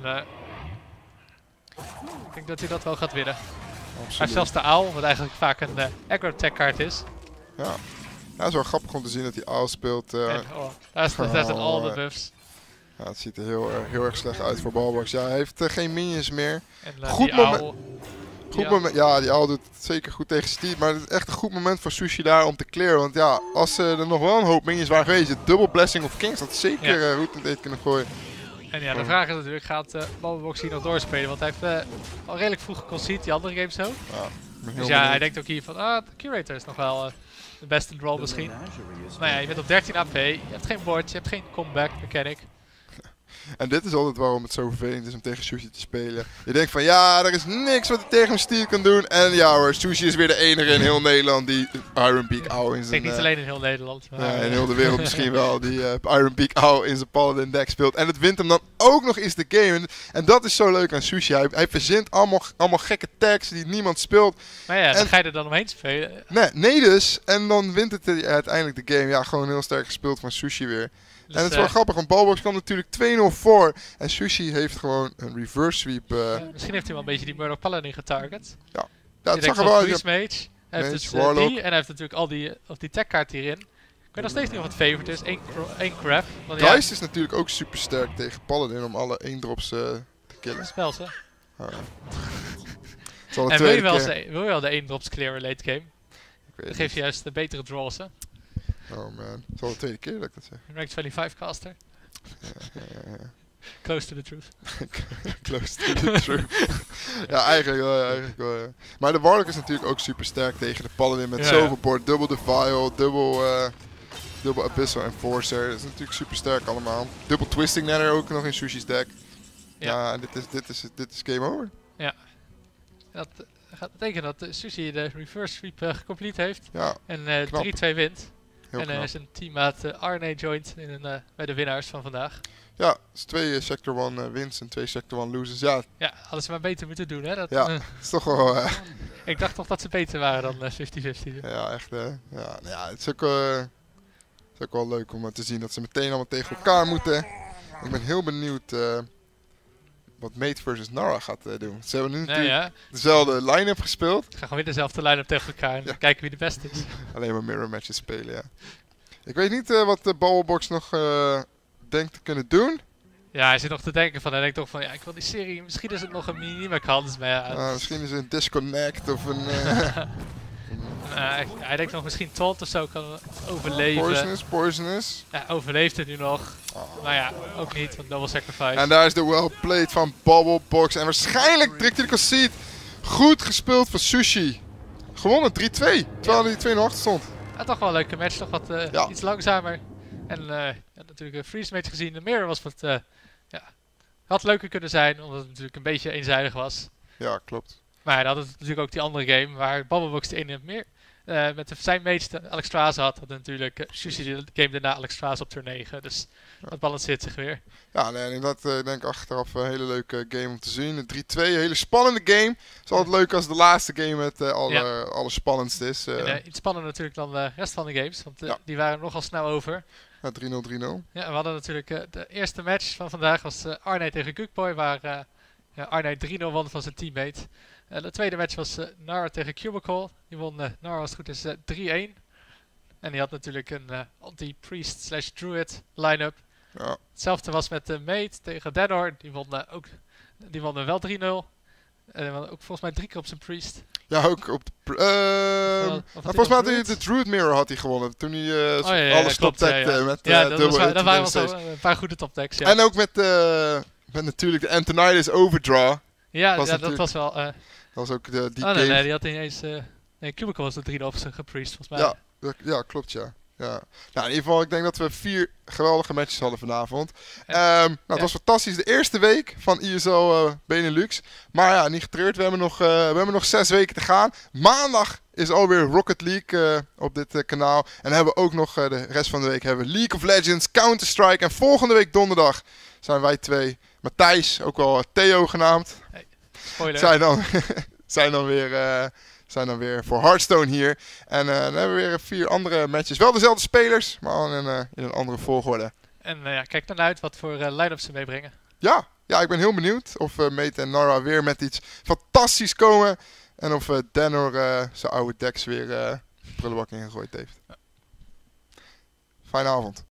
ik denk dat hij dat wel gaat winnen. Hij heeft Absoluut. zelfs de aal, wat eigenlijk vaak een aggro tech kaart is. Ja. Ja, het is wel grappig om te zien dat hij Aal speelt. En daar zijn al de buffs. Ja, het ziet er heel erg slecht uit voor Ballbox. Ja, hij heeft geen minions meer. En Goed die moment. aal, Goed moment. Ja, die Aal doet het zeker goed tegen Steed. Maar het is echt een goed moment voor Sushi daar om te clearen. Want ja, als er nog wel een hoop minions waren geweest. De Double Blessing of Kings had zeker route in het eten kunnen gooien. En ja, de vraag is natuurlijk, gaat Bubblebox hier nog doorspelen? Want hij heeft al redelijk vroeg geconcede, die andere games zo. Ja, ik ben heel Dus ja, hij benieuwd. denkt ook hier van, de Curator is nog wel de beste draw misschien. Maar ja, je bent op 13 AP, je hebt geen board, je hebt geen comeback mechanic. En dit is altijd waarom het zo vervelend is om tegen Sushi te spelen. Je denkt van ja, er is niks wat hij tegen hem stier kan doen. En ja hoor, Sushi is weer de enige in heel Nederland die Iron Beak Owl in Ik zijn... denk niet alleen in heel Nederland. Maar, ja, in heel de wereld misschien wel, die Iron Beak Owl in zijn Paladin deck speelt. En het wint hem dan ook nog eens de game. En dat is zo leuk aan Sushi. Hij verzint allemaal gekke tags die niemand speelt. maar ja, dan ga je er dan omheen spelen. Nee dus. En dan wint het uiteindelijk de game. Ja, gewoon heel sterk gespeeld van Sushi weer. Dus, En het is wel grappig, want Bubblebox kwam natuurlijk 2-0 voor. En Sushi heeft gewoon een reverse sweep. misschien heeft hij wel een beetje die Murdoch Paladin getarget. Ja, Je het zag denkt er van wel Freeze uit. Mage. Hij heeft Mage, dus Warlock. die en hij heeft natuurlijk al die tech-kaart hierin. Ik weet nog steeds niet of het favorite is, één crap. Want Geist is natuurlijk ook super sterk tegen Paladin om alle 1-drops te killen. spel ze. Het is al de En wil je, tweede keer. wil je wel de 1-drops clearen late game? Ik weet Dan het geef je juist de betere draws, hè. niet. Oh man, het is al de tweede keer dat ik dat zeg. Rank 25 caster. Ja. Close to the truth. Close to the truth. Ja, eigenlijk wel. Ja. Maar de Warlock is natuurlijk ook super sterk tegen de Paladin met Ja, zoveel board. Dubbel Defile, dubbel Abyssal Enforcer. Dat is natuurlijk super sterk allemaal. Dubbel Twisting Nether ook nog in Sushi's deck. Ja, en dit is game over. Dat gaat betekenen dat Sushi de reverse sweep gecomplete heeft. Ja, En 3-2 wint. heel en knap. zijn teammaat Arne joint bij de winnaars van vandaag. Ja, dus 2 Sector 1 wins en 2 Sector 1 losers. Ja, Ja, hadden ze maar beter moeten doen, hè. Dat, Ja. het is toch wel... ik dacht toch dat ze beter waren dan 50-50. ja, echt hè. Ja, nou ja, het is ook wel leuk om te zien dat ze meteen allemaal tegen elkaar moeten. Ik ben heel benieuwd wat Mate versus Nara gaat doen. Ze hebben nu Nou natuurlijk ja, dezelfde line-up gespeeld. we gaan gewoon weer dezelfde line-up tegen elkaar en Ja. kijken wie de beste is. Alleen maar mirror matches spelen, ja. Ik weet niet wat de Bubblebox nog denkt te kunnen doen. Ja, hij zit nog te denken van, hij denkt toch van, ja, ik wil die serie, misschien is het nog een minima kans, maar ja. Misschien is het een disconnect of een Hij denkt nog misschien Taunt of zo kan overleven. poisonous. Ja, overleeft het nu nog. Oh. Maar ja, ook niet, want double sacrifice. En daar is de well played van Bubblebox. En waarschijnlijk drukt hij de concede. Goed gespeeld van Sushi. Gewonnen 3-2. Terwijl hij 2-0 achter stond. Ja, toch wel een leuke match, toch wat Ja. iets langzamer. En natuurlijk een freeze match gezien. De mirror was wat, had leuker kunnen zijn, omdat het natuurlijk een beetje eenzijdig was. Ja, klopt. Maar dan had het natuurlijk ook die andere game, waar Bubblebox de ene meer met zijn mate Alex Straze had natuurlijk Sushi de game daarna Alex Straze op turn 9. Dus dat balanceert zich weer. Ja, nee, inderdaad denk ik achteraf een hele leuke game om te zien. Een 3-2, een hele spannende game. Het is altijd leuk als de laatste game het allerspannendste is. En iets spannender natuurlijk dan de rest van de games, want Ja. die waren nogal snel over. Ja, 3-0, 3-0. Ja, we hadden natuurlijk de eerste match van vandaag was Arne tegen Cookboy, waar Arne 3-0 won van zijn teammate. De tweede match was Nara tegen Cubicle. Die won Nara als het goed is 3-1. En die had natuurlijk een anti-priest slash druid line-up. Ja. Hetzelfde was met de Mate tegen Denor. Die won wel 3-0. En ook volgens mij 3 keer op zijn priest. Ja, ook op de... volgens mij had hij de Druid Mirror had hij gewonnen. Toen hij alles klopt, toptekte met dat dubbel waren wel stage. zo een paar goede toptechs. Ja, En ook met natuurlijk de Antonidas Overdraw. ja, was dat natuurlijk- was wel... Dat was ook die nee, game. die had ineens... nee, Cubicle was de 3 op zijn gepriest, volgens mij. Ja, klopt ja. Nou, in ieder geval, ik denk dat we 4 geweldige matches hadden vanavond. Het was fantastisch. De eerste week van ISO Benelux. Maar ja, niet getreurd. We hebben nog 6 weken te gaan. Maandag is alweer Rocket League op dit kanaal. En dan hebben we ook nog de rest van de week hebben we League of Legends, Counter-Strike. En volgende week donderdag zijn wij 2. Matthijs, ook wel Theo genaamd. Spoiler. Zijn dan weer voor Hearthstone hier. En dan hebben we weer 4 andere matches. Wel dezelfde spelers, maar in een andere volgorde. En kijk dan uit wat voor line-ups ze meebrengen. Ja, ik ben heel benieuwd of Mate en Nara weer met iets fantastisch komen. En of Denor zijn oude decks weer prullenbak ingegooid heeft. Fijne avond.